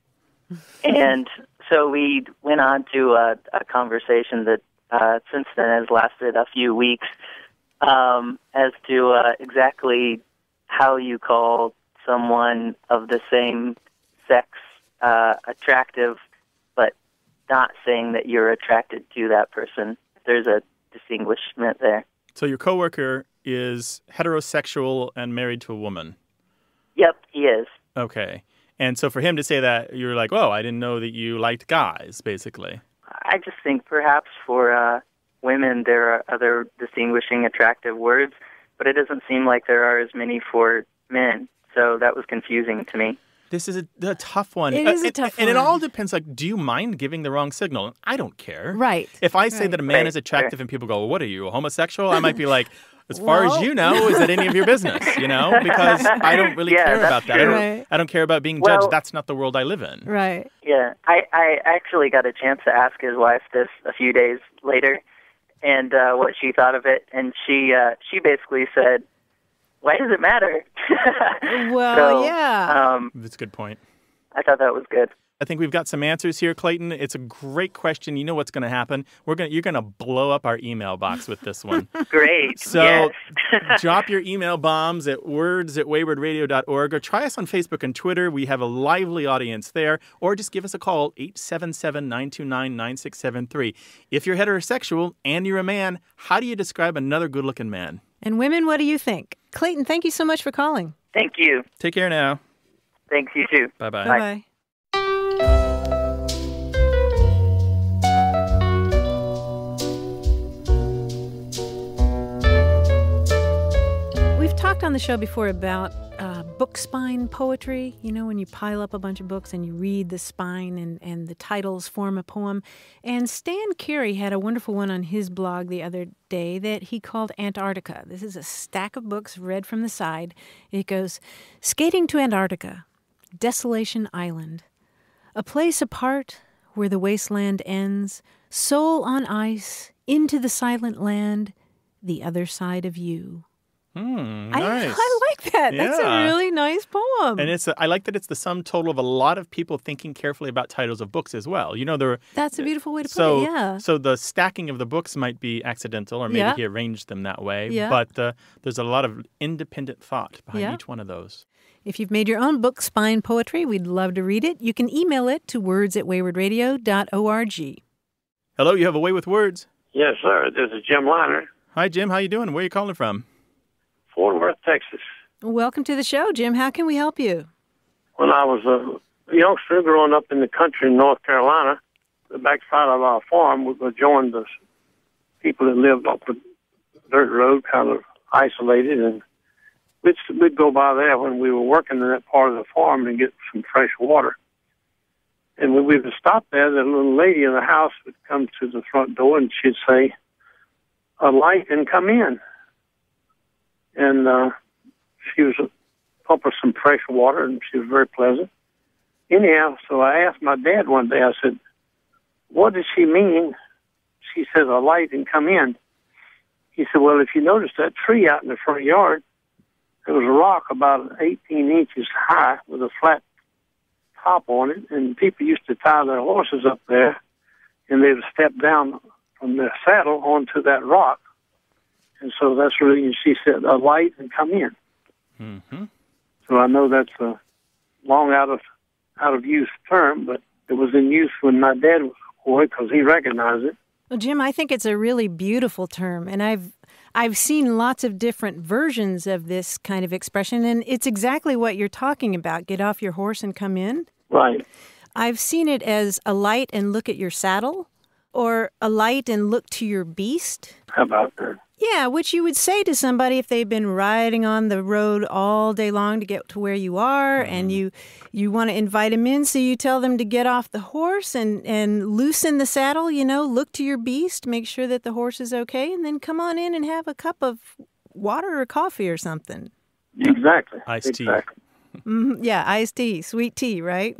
Speaker 10: And so we went on to a, a conversation that uh, since then has lasted a few weeks um, as to uh, exactly how you call someone of the same sex uh, attractive, but not saying that you're attracted to that person. There's a distinguishment there.
Speaker 5: So your coworker is heterosexual and married to a woman?
Speaker 10: Yep, he is.
Speaker 5: Okay. And so for him to say that, you're like, oh, I didn't know that you liked guys, basically.
Speaker 10: I just think perhaps for uh, women there are other distinguishing attractive words, but it doesn't seem like there are as many for men. So that was confusing to me.
Speaker 5: This is a, a tough one.
Speaker 6: It
Speaker 5: uh,
Speaker 6: is a
Speaker 5: it,
Speaker 6: tough
Speaker 5: and
Speaker 6: one.
Speaker 5: And it all depends, like, do you mind giving the wrong signal? I don't care.
Speaker 6: Right.
Speaker 5: If I say
Speaker 6: right.
Speaker 5: that a man
Speaker 10: Right.
Speaker 5: is attractive
Speaker 10: Sure.
Speaker 5: and people go, well, what are you, a homosexual? I might be like, as far
Speaker 6: Well.
Speaker 5: as you know, is that any of your business, you know? Because I don't really
Speaker 10: Yeah,
Speaker 5: care
Speaker 10: that's
Speaker 5: about that. I
Speaker 10: true.
Speaker 5: don't,
Speaker 6: Right.
Speaker 5: I don't care about being
Speaker 10: Well-
Speaker 5: judged. That's not the world I live in.
Speaker 6: Right.
Speaker 10: Yeah, I, I actually got a chance to ask his wife this a few days later, and uh, what she thought of it, and she uh, she basically said, "Why does it matter?"
Speaker 6: Well,
Speaker 10: so,
Speaker 6: yeah.
Speaker 10: Um,
Speaker 5: That's a good point.
Speaker 10: I thought that was good.
Speaker 5: I think we've got some answers here, Clayton. It's a great question. You know what's going to happen. We're going you're going to blow up our email box with this one.
Speaker 10: Great.
Speaker 5: So
Speaker 10: yes.
Speaker 5: drop your email bombs at words at wayward radio dot org, or try us on Facebook and Twitter. We have a lively audience there. Or just give us a call, eight seven seven, nine two nine, nine six seven three. If you're heterosexual and you're a man, how do you describe another good-looking man?
Speaker 6: And women, what do you think? Clayton, thank you so much for calling.
Speaker 10: Thank you.
Speaker 5: Take care now.
Speaker 10: Thanks, you too.
Speaker 5: Bye-bye.
Speaker 6: Bye-bye. We've talked on the show before about uh, book spine poetry, you know, when you pile up a bunch of books and you read the spine and, and the titles form a poem. And Stan Carey had a wonderful one on his blog the other day that he called Antarctica. This is a stack of books read from the side. It goes, Skating to Antarctica, Desolation Island, a place apart where the wasteland ends, soul on ice, into the silent land, the other side of you.
Speaker 5: Hmm,
Speaker 6: I,
Speaker 5: nice.
Speaker 6: I like that. That's
Speaker 5: Yeah.
Speaker 6: a really nice poem.
Speaker 5: And it's a, I like that it's the sum total of a lot of people thinking carefully about titles of books as well. You know, there are,
Speaker 6: That's a beautiful way to put
Speaker 5: so,
Speaker 6: it, yeah.
Speaker 5: So the stacking of the books might be accidental, or maybe
Speaker 6: Yeah.
Speaker 5: he arranged them that way.
Speaker 6: Yeah.
Speaker 5: But uh, there's a lot of independent thought behind
Speaker 6: Yeah.
Speaker 5: each one of those.
Speaker 6: If you've made your own book spine poetry, we'd love to read it. You can email it to words at wayward radio dot org.
Speaker 5: Hello, you have a way with words.
Speaker 11: Yes, sir. This is Jim Liner,
Speaker 5: Hi, Jim. How you doing? Where are you calling from?
Speaker 11: Fort Worth, Texas.
Speaker 6: Welcome to the show, Jim. How can we help you?
Speaker 11: When I was a youngster growing up in the country in North Carolina, the backside of our farm, we joined the people that lived off the dirt road, kind of isolated, and we'd, we'd go by there when we were working in that part of the farm and get some fresh water. And when we would stop there, the little lady in the house would come to the front door and she'd say, alight and come in. And uh, she was a pump us some fresh water, and she was very pleasant. Anyhow, so I asked my dad one day, I said, what does she mean? She says, alight and come in. He said, well, if you notice that tree out in the front yard, there was a rock about eighteen inches high with a flat top on it, and people used to tie their horses up there, and they would step down from their saddle onto that rock. And so that's really, she said, alight and come in.
Speaker 5: Mm-hmm.
Speaker 11: So I know that's a long out of out of use term, but it was in use when my dad was a boy because he recognized it.
Speaker 6: Well, Jim, I think it's a really beautiful term, and I've I've seen lots of different versions of this kind of expression, and it's exactly what you're talking about. Get off your horse and come in.
Speaker 11: Right.
Speaker 6: I've seen it as alight and look at your saddle, or alight and look to your beast.
Speaker 11: How about that?
Speaker 6: Yeah, which you would say to somebody if they've been riding on the road all day long to get to where you are, mm-hmm. and you you want to invite them in, so you tell them to get off the horse and, and loosen the saddle, you know, look to your beast, make sure that the horse is okay, and then come on in and have a cup of water or coffee or something.
Speaker 11: Exactly.
Speaker 5: Iced
Speaker 11: exactly.
Speaker 5: tea.
Speaker 6: Mm-hmm. Yeah, iced tea, sweet tea, right?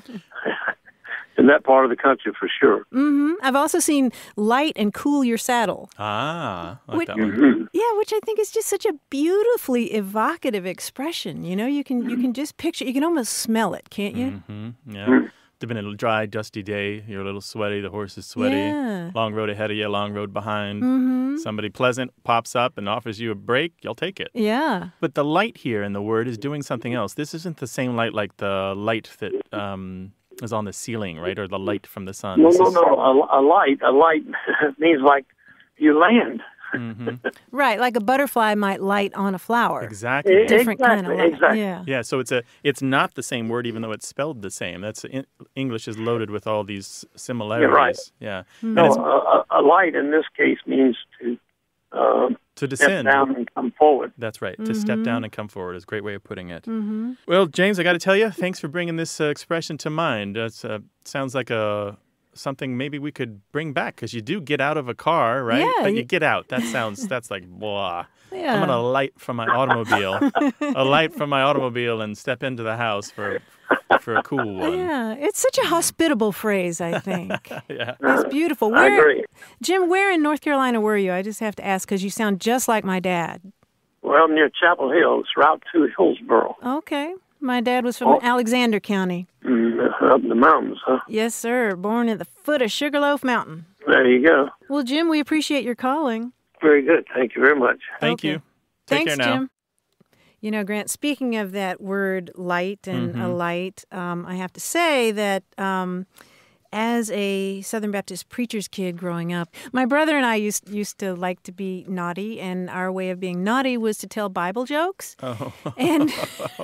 Speaker 11: In that part of the country, for sure.
Speaker 6: Mm-hmm. I've also seen light and cool your saddle.
Speaker 5: Ah, I like
Speaker 6: which,
Speaker 5: that one.
Speaker 11: Mm-hmm.
Speaker 6: Yeah, which I think is just such a beautifully evocative expression. You know, you can you can just picture, you can almost smell it, can't you?
Speaker 5: Mm-hmm. Yeah.
Speaker 11: Mm-hmm.
Speaker 5: It's been a dry, dusty day. You're a little sweaty. The horse is sweaty.
Speaker 6: Yeah.
Speaker 5: Long road ahead of you, long road behind.
Speaker 6: Mm-hmm.
Speaker 5: Somebody pleasant pops up and offers you a break. You'll take it.
Speaker 6: Yeah.
Speaker 5: But the light here in the word is doing something else. This isn't the same light like the light that um, is on the ceiling, right? Or the light from the sun.
Speaker 11: No,
Speaker 5: This
Speaker 11: no,
Speaker 5: is...
Speaker 11: no. A, a light, a light means like you land.
Speaker 5: Mm-hmm.
Speaker 6: Right, like a butterfly might light on a flower.
Speaker 5: Exactly.
Speaker 6: Different
Speaker 11: exactly,
Speaker 6: kind of light.
Speaker 11: Exactly.
Speaker 6: Yeah.
Speaker 5: Yeah, so it's a it's not the same word, even though it's spelled the same. That's in, English is loaded with all these similarities.
Speaker 11: You're right.
Speaker 5: Yeah.
Speaker 6: Mm-hmm.
Speaker 11: No, a, a light in this case means to um,
Speaker 5: To
Speaker 11: step
Speaker 5: descend.
Speaker 11: down and come forward.
Speaker 5: That's right.
Speaker 6: Mm-hmm.
Speaker 5: To step down and come forward is a great way of putting it.
Speaker 6: Mm-hmm.
Speaker 5: Well, James, I got to tell you, thanks for bringing this uh, expression to mind. It uh, sounds like a something maybe we could bring back, because you do get out of a car, right?
Speaker 6: Yeah,
Speaker 5: But
Speaker 6: you-
Speaker 5: you get out. That sounds, that's like, blah.
Speaker 6: Yeah.
Speaker 5: I'm going to light from my automobile, a light from my automobile and step into the house for for a cool one.
Speaker 6: Yeah, it's such a hospitable phrase, I think.
Speaker 5: Yeah.
Speaker 6: It's beautiful.
Speaker 11: I
Speaker 6: Where,
Speaker 11: agree.
Speaker 6: Jim, where in North Carolina were you? I just have to ask because you sound just like my dad.
Speaker 11: Well, near Chapel Hill, it's Route two, Hillsboro.
Speaker 6: Okay. My dad was from
Speaker 11: Oh.
Speaker 6: Alexander County.
Speaker 11: Mm, up in the mountains, huh?
Speaker 6: Yes, sir. Born at the foot of Sugarloaf Mountain.
Speaker 11: There you go.
Speaker 6: Well, Jim, we appreciate your calling.
Speaker 11: Very good. Thank you very much.
Speaker 5: Thank
Speaker 6: Okay.
Speaker 5: you. Take
Speaker 6: Thanks,
Speaker 5: care now.
Speaker 6: Jim. You know, Grant, speaking of that word light and
Speaker 5: Mhm.
Speaker 6: alight, um, I have to say that um, as a Southern Baptist preacher's kid growing up, my brother and I used used to like to be naughty, and our way of being naughty was to tell Bible jokes.
Speaker 5: Oh.
Speaker 6: And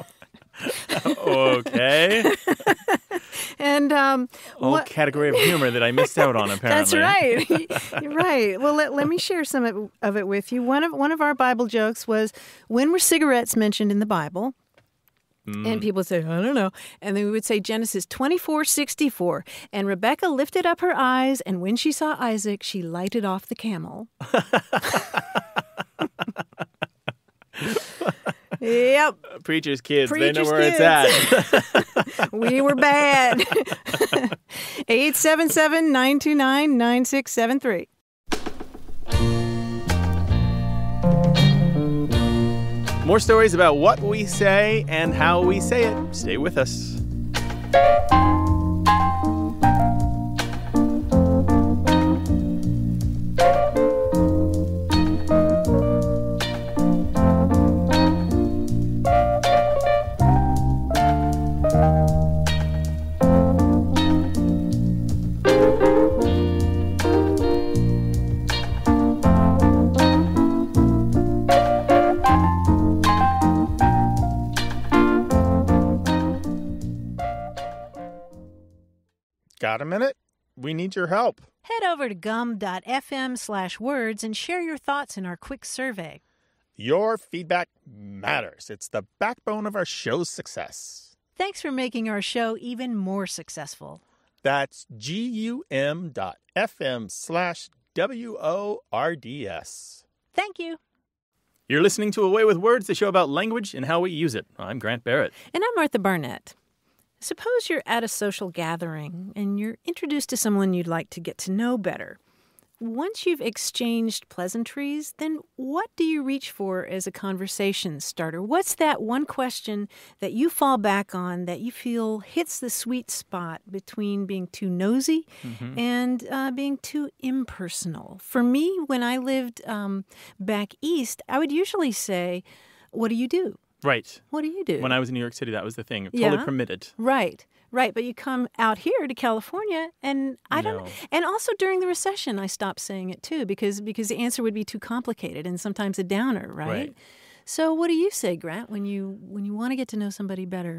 Speaker 5: Okay.
Speaker 6: and um,
Speaker 5: Old
Speaker 6: what-
Speaker 5: category of humor that I missed out on, apparently.
Speaker 6: That's right. You're right. Well, let, let me share some of, of it with you. One of one of our Bible jokes was, when were cigarettes mentioned in the Bible?
Speaker 5: Mm.
Speaker 6: And people say, I don't know. And then we would say Genesis twenty-four sixty-four. And Rebekah lifted up her eyes, and when she saw Isaac, she lighted off the camel. Yep.
Speaker 5: Preacher's kids, they
Speaker 6: Preacher's
Speaker 5: know where
Speaker 6: kids.
Speaker 5: it's at.
Speaker 6: We were bad. eight seven seven, nine two nine, nine six seven three.
Speaker 5: More stories about what we say and how we say it. Stay with us. Got a minute? We need your help.
Speaker 6: Head over to gum.fm slash words and share your thoughts in our quick survey.
Speaker 5: Your feedback matters. It's the backbone of our show's success.
Speaker 6: Thanks for making our show even more successful.
Speaker 5: That's G-U-M dot F-M slash W-O-R-D-S.
Speaker 6: Thank you.
Speaker 5: You're listening to Away with Words, the show about language and how we use it. I'm Grant Barrett.
Speaker 6: And I'm Martha Barnett. Suppose you're at a social gathering and you're introduced to someone you'd like to get to know better. Once you've exchanged pleasantries, then what do you reach for as a conversation starter? What's that one question that you fall back on that you feel hits the sweet spot between being too nosy
Speaker 5: Mm-hmm.
Speaker 6: and uh, being too impersonal? For me, when I lived um, back east, I would usually say, "What do you do?
Speaker 5: Right.
Speaker 6: What do you do?"
Speaker 5: When I was in New York City, that was the thing. Totally
Speaker 6: Yeah.
Speaker 5: permitted.
Speaker 6: Right, right. But you come out here to California, and I don't.
Speaker 5: No.
Speaker 6: And also during the recession, I stopped saying it too because because the answer would be too complicated and sometimes a downer, right?
Speaker 5: Right.
Speaker 6: So what do you say, Grant, when you when you want to get to know somebody better?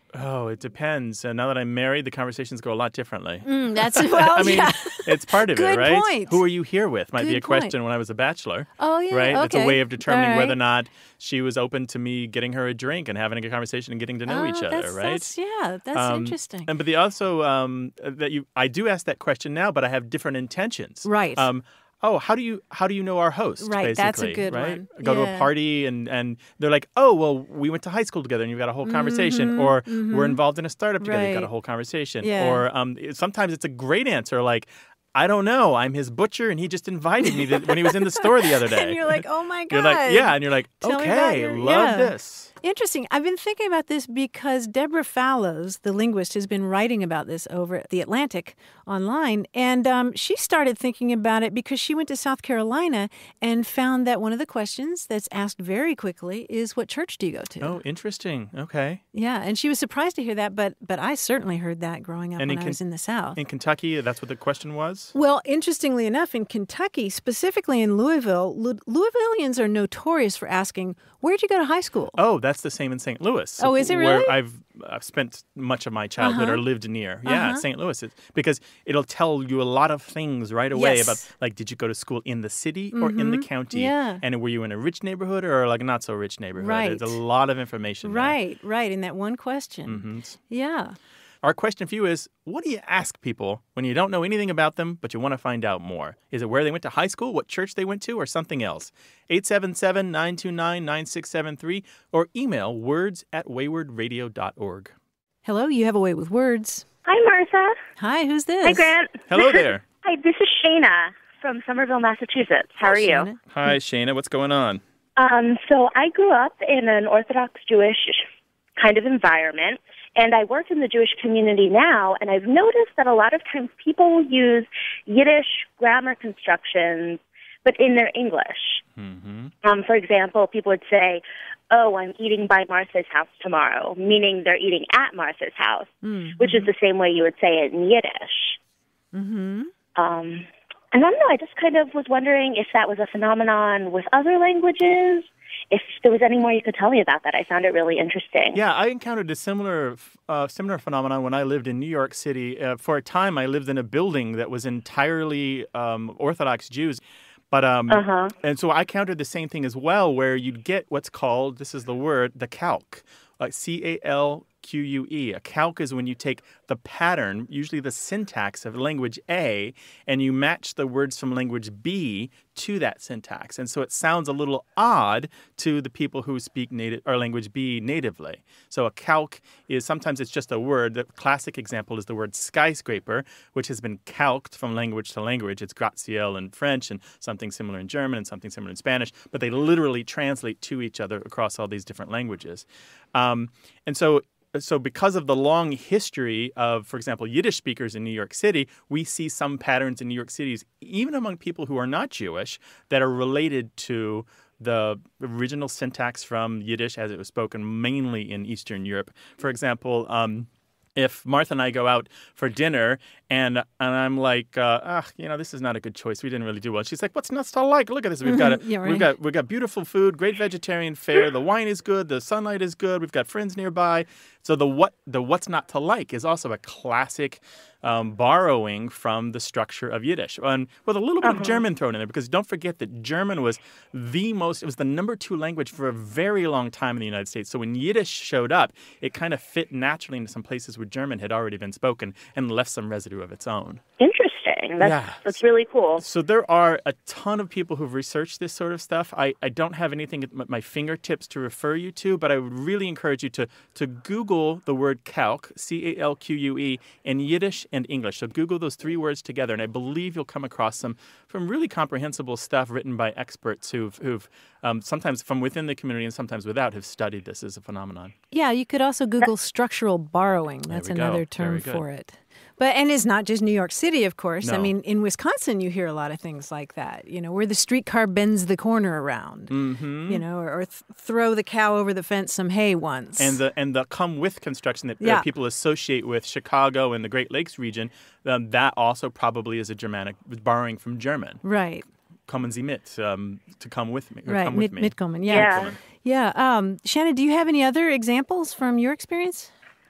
Speaker 5: Oh, it depends. Uh, now that I'm married, the conversations go a lot differently.
Speaker 6: Mm, that's well,
Speaker 5: I mean,
Speaker 6: yeah.
Speaker 5: it's part of
Speaker 6: Good
Speaker 5: it, right?
Speaker 6: point.
Speaker 5: Who are you here with? Might
Speaker 6: Good
Speaker 5: be a
Speaker 6: point.
Speaker 5: question when I was a bachelor.
Speaker 6: Oh, yeah.
Speaker 5: Right?
Speaker 6: Okay.
Speaker 5: It's a way of determining
Speaker 6: All right.
Speaker 5: whether or not she was open to me getting her a drink and having a good conversation and getting to know
Speaker 6: Oh,
Speaker 5: each other,
Speaker 6: that's,
Speaker 5: right?
Speaker 6: That's, yeah, that's
Speaker 5: Um,
Speaker 6: interesting.
Speaker 5: And but the also um, that you, I do ask that question now, but I have different intentions.
Speaker 6: Right.
Speaker 5: Um, oh, how do you how do you know our host?
Speaker 6: Right,
Speaker 5: Basically,
Speaker 6: that's a good
Speaker 5: right?
Speaker 6: one.
Speaker 5: Go to
Speaker 6: Yeah.
Speaker 5: a party and and they're like, oh, well, we went to high school together, and you've got a whole conversation,
Speaker 6: Mhm,
Speaker 5: or
Speaker 6: mhm.
Speaker 5: we're involved in a startup together, you've got a
Speaker 6: Right.
Speaker 5: whole conversation,
Speaker 6: Yeah.
Speaker 5: or um, it- sometimes it's a great answer, like, I don't know, I'm his butcher, and he just invited me to, when he was in the store the other day.
Speaker 6: And you're like, oh my God.
Speaker 5: You're like, yeah, and you're like,
Speaker 6: Tell me about
Speaker 5: okay,
Speaker 6: your-
Speaker 5: love
Speaker 6: yeah.
Speaker 5: this.
Speaker 6: Interesting. I've been thinking about this because Deborah Fallows, the linguist, has been writing about this over at The Atlantic online. And um, she started thinking about it because she went to South Carolina and found that one of the questions that's asked very quickly is, what church do you go to?
Speaker 5: Oh, interesting. Okay.
Speaker 6: Yeah, and she was surprised to hear that, but but I certainly heard that growing up
Speaker 5: And
Speaker 6: when
Speaker 5: in
Speaker 6: I was
Speaker 5: Ken-
Speaker 6: in the South.
Speaker 5: In Kentucky, that's what the question was?
Speaker 6: Well, interestingly enough, in Kentucky, specifically in Louisville, Lu- Louisvillians are notorious for asking, where'd you go to high school?
Speaker 5: Oh, that's the same in Saint Louis.
Speaker 6: Oh, is it
Speaker 5: Where
Speaker 6: really?
Speaker 5: I've, I've spent much of my childhood
Speaker 6: Uh-huh.
Speaker 5: or lived near. Yeah,
Speaker 6: Uh-huh.
Speaker 5: Saint Louis. It's, because it'll tell you a lot of things right away
Speaker 6: Yes.
Speaker 5: about, like, did you go to school in the city or in the
Speaker 6: Mhm.
Speaker 5: county?
Speaker 6: Yeah.
Speaker 5: And were you in a rich neighborhood or, like, a not-so-rich neighborhood?
Speaker 6: Right.
Speaker 5: There's a lot of information there.
Speaker 6: Right, right, in that one question.
Speaker 5: Mhm.
Speaker 6: Yeah.
Speaker 5: Our question for you is, what do you ask people when you don't know anything about them, but you want to find out more? Is it where they went to high school, what church they went to, or something else? eight seven seven, nine two nine, nine six seven three or email words at wayward radio dot org.
Speaker 6: Hello, you have a way with words.
Speaker 12: Hi, Martha.
Speaker 6: Hi, who's this?
Speaker 12: Hi, Grant.
Speaker 5: Hello there.
Speaker 12: Hi, this is Shayna from Somerville, Massachusetts. How
Speaker 6: Hi,
Speaker 12: are you?
Speaker 6: Shayna.
Speaker 5: Hi, Shayna. What's going on?
Speaker 12: Um, so I grew up in an Orthodox Jewish kind of environment, and I work in the Jewish community now, and I've noticed that a lot of times people will use Yiddish grammar constructions, but in their English.
Speaker 5: Mm-hmm.
Speaker 12: Um, for example, people would say, oh, I'm eating by Martha's house tomorrow, meaning they're eating at Martha's house,
Speaker 6: Mm-hmm.
Speaker 12: which is the same way you would say it in Yiddish.
Speaker 6: Mm-hmm.
Speaker 12: Um, and I don't know, I just kind of was wondering if that was a phenomenon with other languages, if there was any more you could tell me about that. I found it really interesting.
Speaker 5: Yeah, I encountered a similar uh, similar phenomenon when I lived in New York City. Uh, for a time, I lived in a building that was entirely um, Orthodox Jews. But um,
Speaker 12: Uh-huh.
Speaker 5: and so I countered the same thing as well, where you'd get what's called, this is the word, the calque, like C A L Q U E. A calque is when you take the pattern, usually the syntax of language A, and you match the words from language B to that syntax. And so it sounds a little odd to the people who speak native or language B natively. So a calque is, sometimes it's just a word. The classic example is the word skyscraper, which has been calqued from language to language. It's gratte-ciel in French and something similar in German and something similar in Spanish, but they literally translate to each other across all these different languages. Um, and so So because of the long history of, for example, Yiddish speakers in New York City, we see some patterns in New York City, even among people who are not Jewish, that are related to the original syntax from Yiddish as it was spoken mainly in Eastern Europe. For example, um, if Martha and I go out for dinner and and I'm like, uh, ah, you know, this is not a good choice. We didn't really do well. She's like, what's not to like? Look at this. We've got a,
Speaker 6: Yeah, right.
Speaker 5: we've got we've got beautiful food, great vegetarian fare. The wine is good. The sunlight is good. We've got friends nearby. So the what the what's not to like is also a classic um, borrowing from the structure of Yiddish, and with a little bit
Speaker 12: Uh-huh.
Speaker 5: of German thrown in there, because don't forget that German was the most, it was the number two language for a very long time in the United States. So when Yiddish showed up, it kind of fit naturally into some places where German had already been spoken and left some residue of its own.
Speaker 12: Interesting. That's,
Speaker 5: Yeah.
Speaker 12: that's really cool.
Speaker 5: So there are a ton of people who've researched this sort of stuff. I, I don't have anything at my fingertips to refer you to, but I would really encourage you to, to Google the word calque, C A L Q U E, in Yiddish and English. So Google those three words together, and I believe you'll come across some from really comprehensible stuff written by experts who've, who've um, sometimes from within the community and sometimes without, have studied this as a phenomenon.
Speaker 6: Yeah, you could also Google structural borrowing. That's
Speaker 5: we go.
Speaker 6: another
Speaker 5: Very
Speaker 6: term
Speaker 5: good.
Speaker 6: for it. But and it's not just New York City, of course. I
Speaker 5: No.
Speaker 6: mean, in Wisconsin, you hear a lot of things like that. You know, where the streetcar bends the corner around.
Speaker 5: Mm-hmm.
Speaker 6: You know, or, or th- throw the cow over the fence some hay once.
Speaker 5: And the and the come with construction that
Speaker 6: Yeah.
Speaker 5: uh, people associate with Chicago and the Great Lakes region, um, that also probably is a Germanic, borrowing from German.
Speaker 6: right,
Speaker 5: Kommen Sie mit, um, to come with me. Or
Speaker 6: right,
Speaker 5: come
Speaker 6: mit,
Speaker 5: with me.
Speaker 6: mitkommen. Yeah,
Speaker 12: Yeah.
Speaker 6: yeah. Um, Shannon, do you have any other examples from your experience?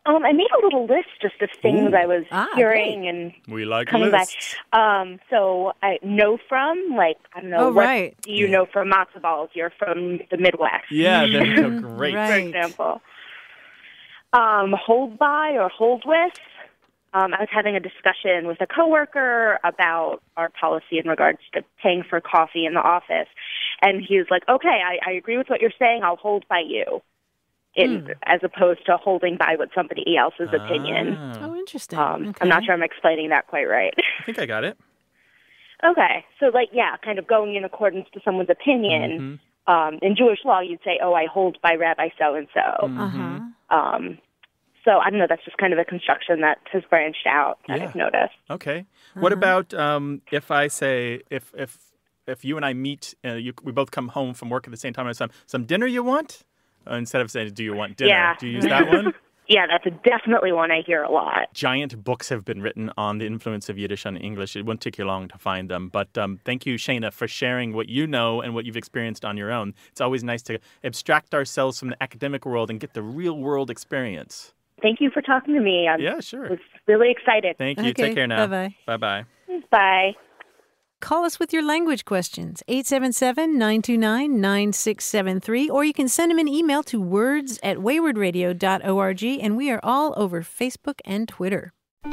Speaker 12: Um, I made a little list just of things
Speaker 5: Ooh.
Speaker 12: I was
Speaker 6: Ah,
Speaker 12: hearing
Speaker 6: great.
Speaker 12: and
Speaker 5: We like
Speaker 12: coming
Speaker 5: lists.
Speaker 12: by. Um, so I know from, like, I don't know,
Speaker 6: Oh,
Speaker 12: what
Speaker 6: right.
Speaker 12: do you know from matzo balls? You're from the Midwest.
Speaker 5: Yeah, they're
Speaker 6: Mhm.
Speaker 5: great.
Speaker 6: Right.
Speaker 12: For example. Um, hold by or hold with. Um, I was having a discussion with a coworker about our policy in regards to paying for coffee in the office. And he was like, okay, I, I agree with what you're saying. I'll hold by you. In,
Speaker 6: Hmm.
Speaker 12: as opposed to holding by with somebody else's opinion.
Speaker 5: Ah,
Speaker 6: Oh, interesting.
Speaker 12: Um,
Speaker 6: Okay.
Speaker 12: I'm not sure I'm explaining that quite right.
Speaker 5: I think I got it.
Speaker 12: Okay, so like, yeah, kind of going in accordance to someone's opinion.
Speaker 5: Mhm.
Speaker 12: Um, in Jewish law, you'd say, oh, I hold by Rabbi so-and-so.
Speaker 6: Uh-huh.
Speaker 12: Um, so I don't know, that's just kind of a construction that has branched out that
Speaker 5: Yeah.
Speaker 12: I've noticed.
Speaker 5: Okay. What
Speaker 6: Uh-huh.
Speaker 5: about um, if I say, if if if you and I meet, uh, you, we both come home from work at the same time, and some, some dinner you want? Uh, instead of saying, do you want dinner?
Speaker 12: Yeah.
Speaker 5: Do you use that one?
Speaker 12: Yeah, that's a definitely one I hear a lot.
Speaker 5: Giant books have been written on the influence of Yiddish on English. It won't take you long to find them. But um, thank you, Shayna, for sharing what you know and what you've experienced on your own. It's always nice to abstract ourselves from the academic world and get the real world experience.
Speaker 12: Thank you for talking to me. I
Speaker 5: Yeah, sure.
Speaker 12: was really excited.
Speaker 5: Thank you.
Speaker 6: Okay,
Speaker 5: Take care now.
Speaker 6: bye-bye.
Speaker 5: Bye-bye.
Speaker 12: Bye.
Speaker 6: Call us with your language questions, eight seven seven, nine two nine, nine six seven three, or you can send them an email to words at wayward radio dot org, and we are all over Facebook and Twitter.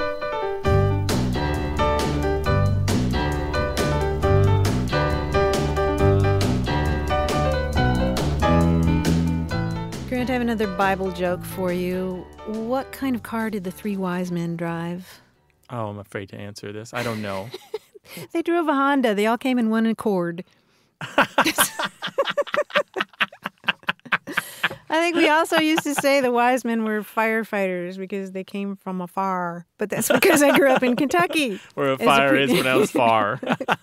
Speaker 6: Grant, I have another Bible joke for you. What kind of car did the three wise men drive?
Speaker 5: Oh, I'm afraid to answer this. I don't know.
Speaker 6: They drove a Honda. They all came in one accord. I think we also used to say the wise men were firefighters because they came from afar. But that's because I grew up in Kentucky.
Speaker 5: Where a
Speaker 6: As a
Speaker 5: fire
Speaker 6: pre-
Speaker 5: is pronounced far.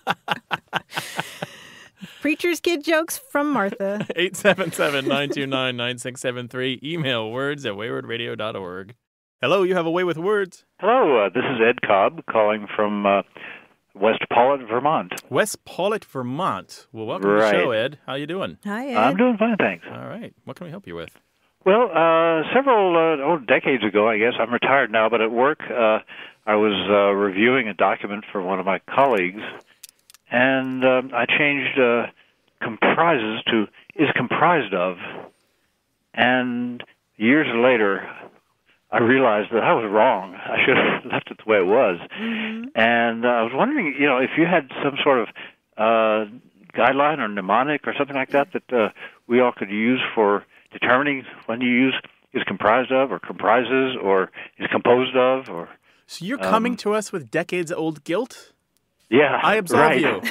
Speaker 6: Preacher's kid jokes from Martha.
Speaker 5: eight seven seven, nine two nine, nine six seven three. Email words at wayward radio dot org. Hello, you have a way with words.
Speaker 13: Hello, uh, this is Ed Cobb calling from uh, West Paulet, Vermont.
Speaker 5: West Paulet, Vermont. Well, welcome
Speaker 13: Right.
Speaker 5: to the show, Ed. How you doing?
Speaker 6: Hi, Ed.
Speaker 13: I'm doing fine, thanks.
Speaker 5: All right. What can we help you with?
Speaker 13: Well, uh, several uh, oh, decades ago, I guess, I'm retired now, but at work uh, I was uh, reviewing a document for one of my colleagues, and um, I changed uh, comprises to is comprised of, and years later I realized that I was wrong. I should have left it the way it was.
Speaker 6: Mm-hmm.
Speaker 13: And uh, I was wondering, you know, if you had some sort of uh, guideline or mnemonic or something like that that uh, we all could use for determining when you use is comprised of or comprises or is composed of or...
Speaker 5: So you're coming
Speaker 13: um,
Speaker 5: to us with decades-old guilt?
Speaker 13: Yeah,
Speaker 5: I absolve
Speaker 13: right.
Speaker 5: you.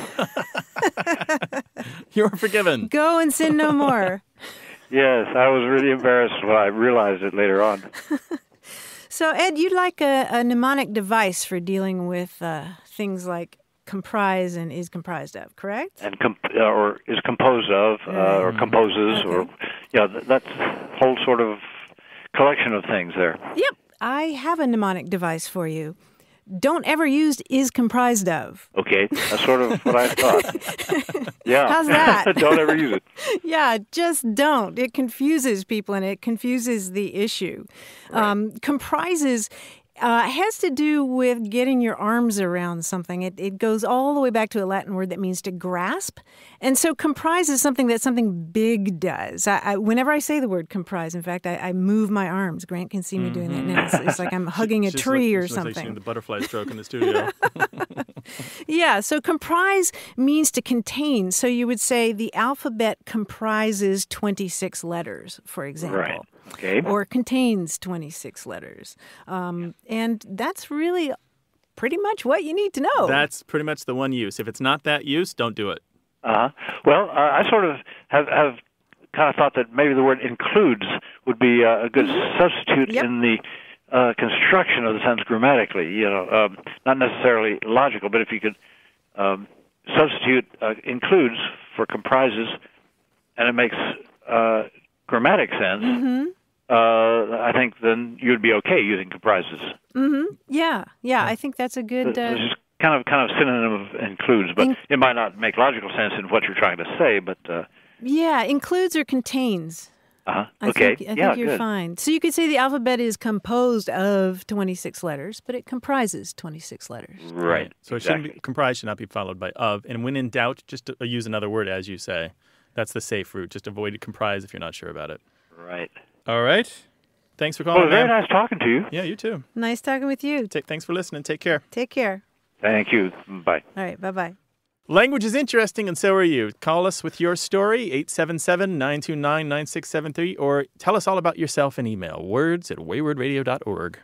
Speaker 5: You're forgiven.
Speaker 6: Go and sin no more.
Speaker 13: Yes, I was really embarrassed when I realized it later on.
Speaker 6: So, Ed, you'd like a, a mnemonic device for dealing with uh, things like comprise and is comprised of, correct?
Speaker 13: And comp- uh, or is composed of, uh, or composes,
Speaker 6: Okay.
Speaker 13: or you know, th- that's whole sort of collection of things there.
Speaker 6: Yep. I have a mnemonic device for you. Don't ever use is comprised of.
Speaker 13: Okay, that's sort of what I thought. Yeah.
Speaker 6: How's that?
Speaker 13: Don't ever use it.
Speaker 6: Yeah, just don't. It confuses people and it confuses the issue.
Speaker 13: Right.
Speaker 6: Um, comprises uh, has to do with getting your arms around something. It, it goes all the way back to a Latin word that means to grasp. And so comprise is something that something big does. I, I, whenever I say the word comprise, in fact, I, I move my arms. Grant can see me doing that now. It's, it's like I'm hugging a
Speaker 5: She's
Speaker 6: tree
Speaker 5: look-
Speaker 6: or
Speaker 5: she looks like she's
Speaker 6: something.
Speaker 5: doing the butterfly stroke in the studio.
Speaker 6: Yeah, so comprise means to contain. So you would say the alphabet comprises twenty-six letters, for example.
Speaker 13: Right. Okay.
Speaker 6: Or contains twenty-six letters. Um, and that's really pretty much what you need to know.
Speaker 5: That's pretty much the one use. If it's not that use, don't do it.
Speaker 13: Uh-huh. Well, uh, I sort of have, have kind of thought that maybe the word includes would be uh, a good substitute
Speaker 6: Yep.
Speaker 13: in the uh, construction of the sentence grammatically. You know, um, not necessarily logical, but if you could um, substitute uh, includes for comprises, and it makes uh, grammatic sense.
Speaker 6: Mm-hmm.
Speaker 13: Uh, I think then you'd be okay using comprises.
Speaker 6: Mm-hmm. Yeah, yeah, I think that's a good... Uh,
Speaker 13: It's just kind of kind of synonym of includes, but
Speaker 6: In-
Speaker 13: it might not make logical sense in what you're trying to say. But uh,
Speaker 6: yeah, includes or contains.
Speaker 13: Uh-huh.
Speaker 6: I
Speaker 13: Okay.
Speaker 6: think, I
Speaker 13: yeah,
Speaker 6: think you're
Speaker 13: good.
Speaker 6: fine. So you could say the alphabet is composed of twenty-six letters, but it comprises twenty-six letters.
Speaker 13: Right.
Speaker 5: So it
Speaker 13: exactly.
Speaker 5: shouldn't be, comprise should not be followed by of. And when in doubt, just to, uh, use another word, as you say. That's the safe route. Just avoid comprise if you're not sure about it.
Speaker 13: Right.
Speaker 5: All right. Thanks for calling,
Speaker 13: Well, very
Speaker 5: man.
Speaker 13: nice talking to you.
Speaker 5: Yeah, you too.
Speaker 6: Nice talking with you.
Speaker 5: Take, thanks for listening. Take care.
Speaker 6: Take care.
Speaker 13: Thank you. Bye.
Speaker 6: All right. Bye-bye.
Speaker 5: Language is interesting, and so are you. Call us with your story, eight seven seven, nine two nine, nine six seven three, or tell us all about yourself in email, words at wayward radio dot org.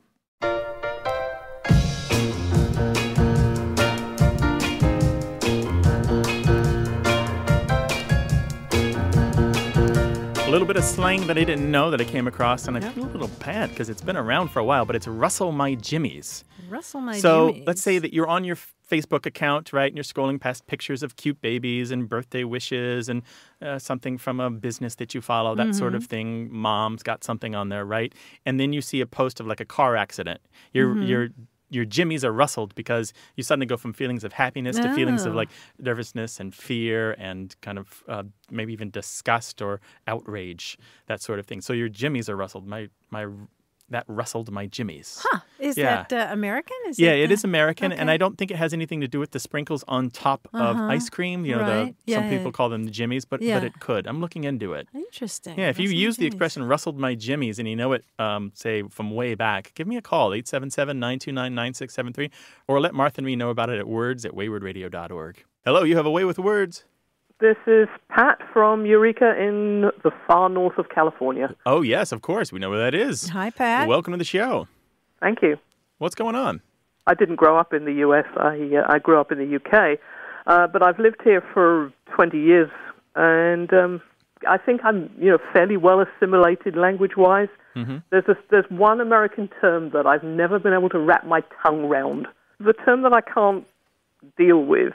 Speaker 5: A little bit of slang that I didn't know that I came across, and I feel a little bad because it's been around for a while, but it's rustle my jimmies.
Speaker 6: Rustle my
Speaker 5: So
Speaker 6: jimmies.
Speaker 5: let's say that you're on your Facebook account, right, and you're scrolling past pictures of cute babies and birthday wishes and uh, something from a business that you follow, that sort of
Speaker 6: Mm-hmm.
Speaker 5: thing. Mom's got something on there, right? And then you see a post of like a car accident. Your
Speaker 6: Mm-hmm.
Speaker 5: your your jimmies are rustled because you suddenly go from feelings of happiness to feelings of
Speaker 6: Oh.
Speaker 5: like nervousness and fear and kind of uh, maybe even disgust or outrage, that sort of thing. So your jimmies are rustled. My my that rustled my jimmies.
Speaker 6: Huh. Is
Speaker 5: Yeah.
Speaker 6: that uh, American? Is
Speaker 5: Yeah,
Speaker 6: it
Speaker 5: it
Speaker 6: uh,
Speaker 5: is American, and
Speaker 6: okay.
Speaker 5: I don't think it has anything to do with the sprinkles on top of
Speaker 6: Uh-huh.
Speaker 5: ice cream. You know,
Speaker 6: Right.
Speaker 5: the,
Speaker 6: Yeah,
Speaker 5: some
Speaker 6: yeah.
Speaker 5: people call them the jimmies, but
Speaker 6: Yeah.
Speaker 5: but it could. I'm looking into it.
Speaker 6: Interesting.
Speaker 5: Yeah, if you
Speaker 6: Rustle my
Speaker 5: use the
Speaker 6: jimmies.
Speaker 5: expression "rustled my jimmies" and you know it, um, say from way back, give me a call eight seven seven, nine two nine, nine six seven three, or let Martha and me know about it at words at wayward radio dot org. Hello, you have a way with words.
Speaker 14: This is Pat from Eureka in the far north of California.
Speaker 5: Oh yes, of course, we know where that is.
Speaker 6: Hi, Pat.
Speaker 5: Welcome to the show.
Speaker 14: Thank you.
Speaker 5: What's going on?
Speaker 14: I didn't grow up in the U S. I uh, I grew up in the U K, uh, but I've lived here for twenty years, and um, I think I'm you know fairly well assimilated language-wise.
Speaker 5: Mm-hmm.
Speaker 14: There's a, there's one American term that I've never been able to wrap my tongue round. The term that I can't deal with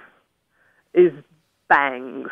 Speaker 14: is bangs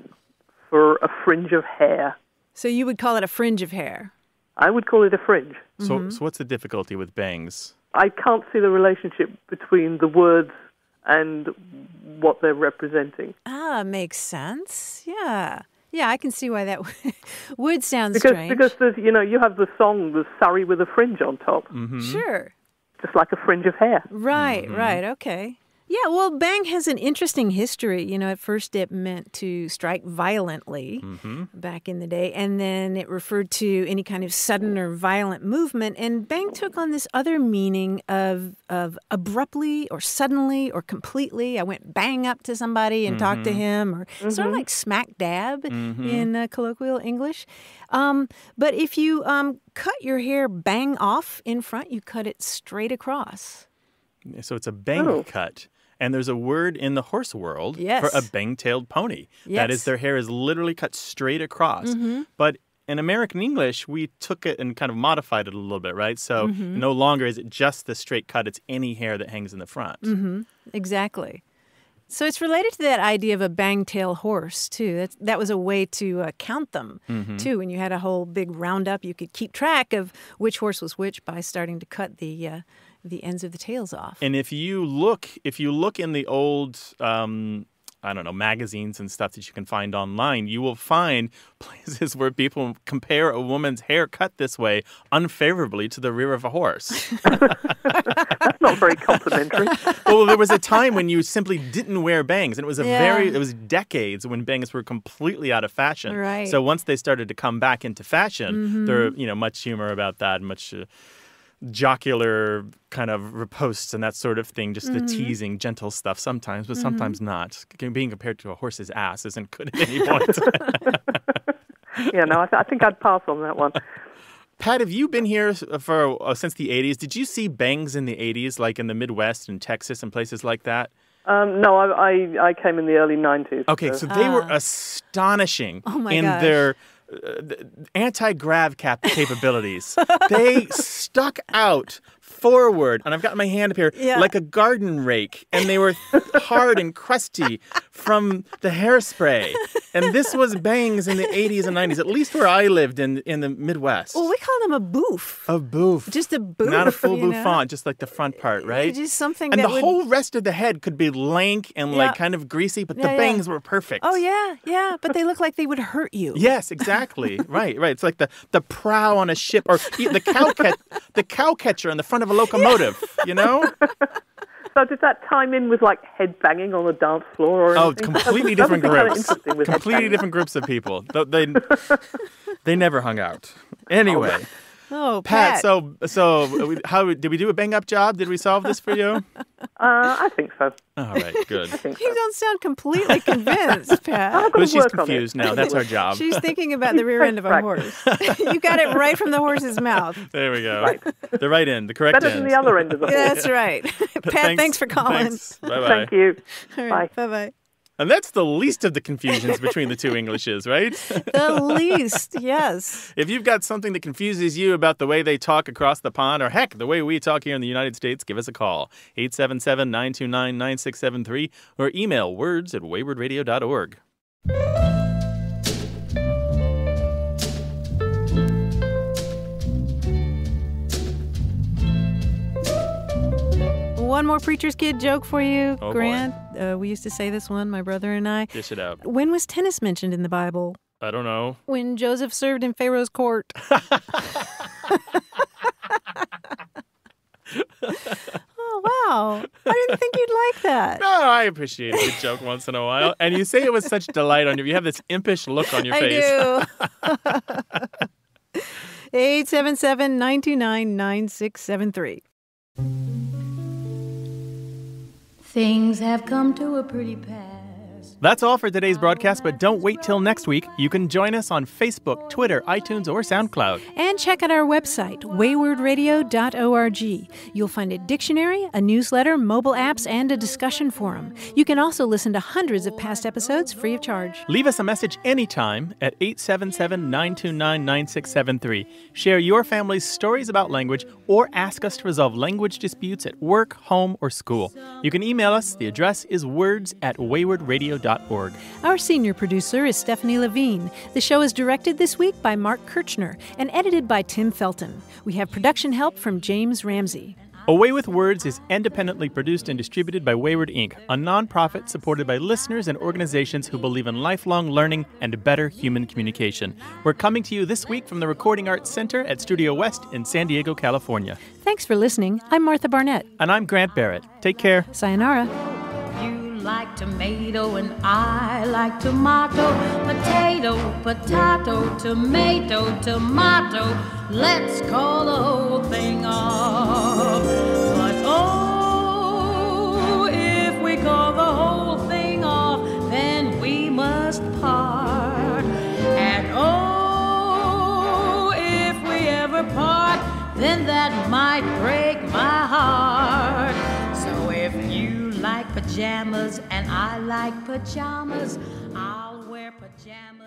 Speaker 14: for a fringe of hair.
Speaker 6: So you would call it a fringe of hair?
Speaker 14: I would call it a fringe.
Speaker 5: So,
Speaker 6: Mm-hmm.
Speaker 5: so what's the difficulty with bangs?
Speaker 14: I can't see the relationship between the words and what they're representing.
Speaker 6: Ah, makes sense. Yeah. Yeah, I can see why that would sound
Speaker 14: Because
Speaker 6: strange.
Speaker 14: because there's you know you have the song "The Surrey with a Fringe" on top,
Speaker 5: Mm-hmm.
Speaker 6: Sure.
Speaker 14: just like a fringe of hair.
Speaker 6: Right, right, okay. Yeah, well, bang has an interesting history. You know, at first it meant to strike violently
Speaker 5: Mm-hmm.
Speaker 6: back in the day, and then it referred to any kind of sudden or violent movement. And bang took on this other meaning of of abruptly or suddenly or completely. I went bang up to somebody and talked to him, or sort of like smack dab in uh, colloquial English. Um, but if you um, cut your hair bang off in front, you cut it straight across.
Speaker 5: So it's a bang
Speaker 14: Oh.
Speaker 5: cut. And there's a word in the horse world
Speaker 6: Yes.
Speaker 5: for a bang-tailed pony. That is,
Speaker 6: Yes.
Speaker 5: their hair is literally cut straight across. But in American English, we took it and kind of modified it a little bit, right? So no longer is it just the straight cut, it's any hair that hangs in the front.
Speaker 6: Mm-hmm. Exactly. So it's related to that idea of a bang-tail horse, too. That's, that was a way to uh, count them, too. When you had a whole big roundup, you could keep track of which horse was which by starting to cut the uh, the ends of the tails off.
Speaker 5: And if you look, if you look in the old, um, I don't know, magazines and stuff that you can find online, you will find places where people compare a woman's hair cut this way unfavorably to the rear of a horse.
Speaker 14: That's not very complimentary.
Speaker 5: Well, there was a time when you simply didn't wear bangs, and it was a
Speaker 6: Yeah.
Speaker 5: very, it was decades when bangs were completely out of fashion.
Speaker 6: Right.
Speaker 5: So once they started to come back into fashion, there were, you know, much humor about that, much uh, jocular kind of reposts and that sort of thing, just the teasing, gentle stuff sometimes, but sometimes not. Being compared to a horse's ass isn't good at any point.
Speaker 14: Yeah, no, I, th- I think I'd pass on that one.
Speaker 5: Pat, have you been here for uh, since the eighties? Did you see bangs in the eighties, like in the Midwest and Texas and places like that?
Speaker 14: Um, no, I, I I came in the early nineties.
Speaker 5: Okay, so they were astonishing
Speaker 6: Oh, my
Speaker 5: in
Speaker 6: gosh.
Speaker 5: their uh, anti-grav cap capabilities. They stuck out forward, and I've got my hand up here
Speaker 6: Yeah.
Speaker 5: like a garden rake, and they were hard and crusty from the hairspray. And this was bangs in the eighties and nineties, at least where I lived in in the Midwest.
Speaker 6: Well, we call them a boof.
Speaker 5: A boof.
Speaker 6: Just a boof.
Speaker 5: Not a full
Speaker 6: you know?
Speaker 5: bouffant, just like the front part, right?
Speaker 6: Just something
Speaker 5: and
Speaker 6: that
Speaker 5: the
Speaker 6: would...
Speaker 5: whole rest of the head could be lank and
Speaker 6: Yeah.
Speaker 5: like kind of greasy, but
Speaker 6: Yeah,
Speaker 5: the
Speaker 6: yeah.
Speaker 5: bangs were perfect.
Speaker 6: Oh, yeah, yeah, but they look like they would hurt you.
Speaker 5: Yes, exactly. right, right. It's like the, the prow on a ship, or the cow cat, the cow catcher on the front of a locomotive. You know?
Speaker 14: So did that time in with like head banging on the dance floor or
Speaker 5: Oh,
Speaker 14: anything?
Speaker 5: completely
Speaker 14: That was
Speaker 5: different
Speaker 14: kind of
Speaker 5: groups.
Speaker 14: interesting with
Speaker 5: Completely
Speaker 14: headbanging.
Speaker 5: different groups of people. Th- They they never hung out. Anyway.
Speaker 6: Oh,
Speaker 5: Pat,
Speaker 6: Pat.
Speaker 5: so so we- how did we do a bang up job? Did we solve this for you?
Speaker 14: Uh, I think so.
Speaker 5: All right, good.
Speaker 6: You don't sound completely convinced, Pat.
Speaker 5: But she's confused now. That's our job.
Speaker 6: She's thinking about the rear end of a horse. You got it right from the horse's mouth.
Speaker 5: There we go. The right end, the correct
Speaker 14: Better
Speaker 5: end.
Speaker 14: than the other end of the horse.
Speaker 6: That's right. Pat, thanks, for calling.
Speaker 5: Thanks. Bye-bye.
Speaker 14: Thank you.
Speaker 6: All right, bye-bye.
Speaker 5: And that's the least of the confusions between the two Englishes, right?
Speaker 6: The least, yes.
Speaker 5: If you've got something that confuses you about the way they talk across the pond, or heck, the way we talk here in the United States, give us a call. eight seven seven, nine two nine, nine six seven three or email words at wayward radio dot org.
Speaker 6: One more Preacher's Kid joke for you,
Speaker 5: Oh, boy.
Speaker 6: Grant. Uh, we used to say this one, my brother and I.
Speaker 5: Dish it out.
Speaker 6: When was tennis mentioned in the Bible?
Speaker 5: I don't know.
Speaker 6: When Joseph served in Pharaoh's court. Oh, wow. I didn't think you'd like that.
Speaker 5: No, I appreciate a good joke once in a while. And you say it with such delight on you. You have this impish look on your face.
Speaker 6: I do. eight seven seven, nine two nine, nine six seven three.
Speaker 15: Things have come to a pretty pass.
Speaker 5: That's all for today's broadcast, but don't wait till next week. You can join us on Facebook, Twitter, iTunes, or SoundCloud.
Speaker 6: And check out our website, wayward radio dot org. You'll find a dictionary, a newsletter, mobile apps, and a discussion forum. You can also listen to hundreds of past episodes free of charge.
Speaker 5: Leave us a message anytime at eight seven seven, nine two nine, nine six seven three. Share your family's stories about language or ask us to resolve language disputes at work, home, or school. You can email us. The address is words at wayward radio dot org.
Speaker 6: Our senior producer is Stephanie Levine. The show is directed this week by Mark Kirchner and edited by Tim Felton. We have production help from James Ramsey.
Speaker 5: Away with Words is independently produced and distributed by Wayward Incorporated, a nonprofit supported by listeners and organizations who believe in lifelong learning and better human communication. We're coming to you this week from the Recording Arts Center at Studio West in San Diego, California.
Speaker 6: Thanks for listening. I'm Martha Barnett.
Speaker 5: And I'm Grant Barrett. Take care.
Speaker 6: Sayonara.
Speaker 15: You like tomato and I like tomato. Potato, potato, tomato, tomato. Let's call the whole thing off. But oh, if we call the whole thing off, then we must part. And oh, if we ever part, then that might break my heart. So if you like pajamas and I like pajamas, I'll wear pajamas.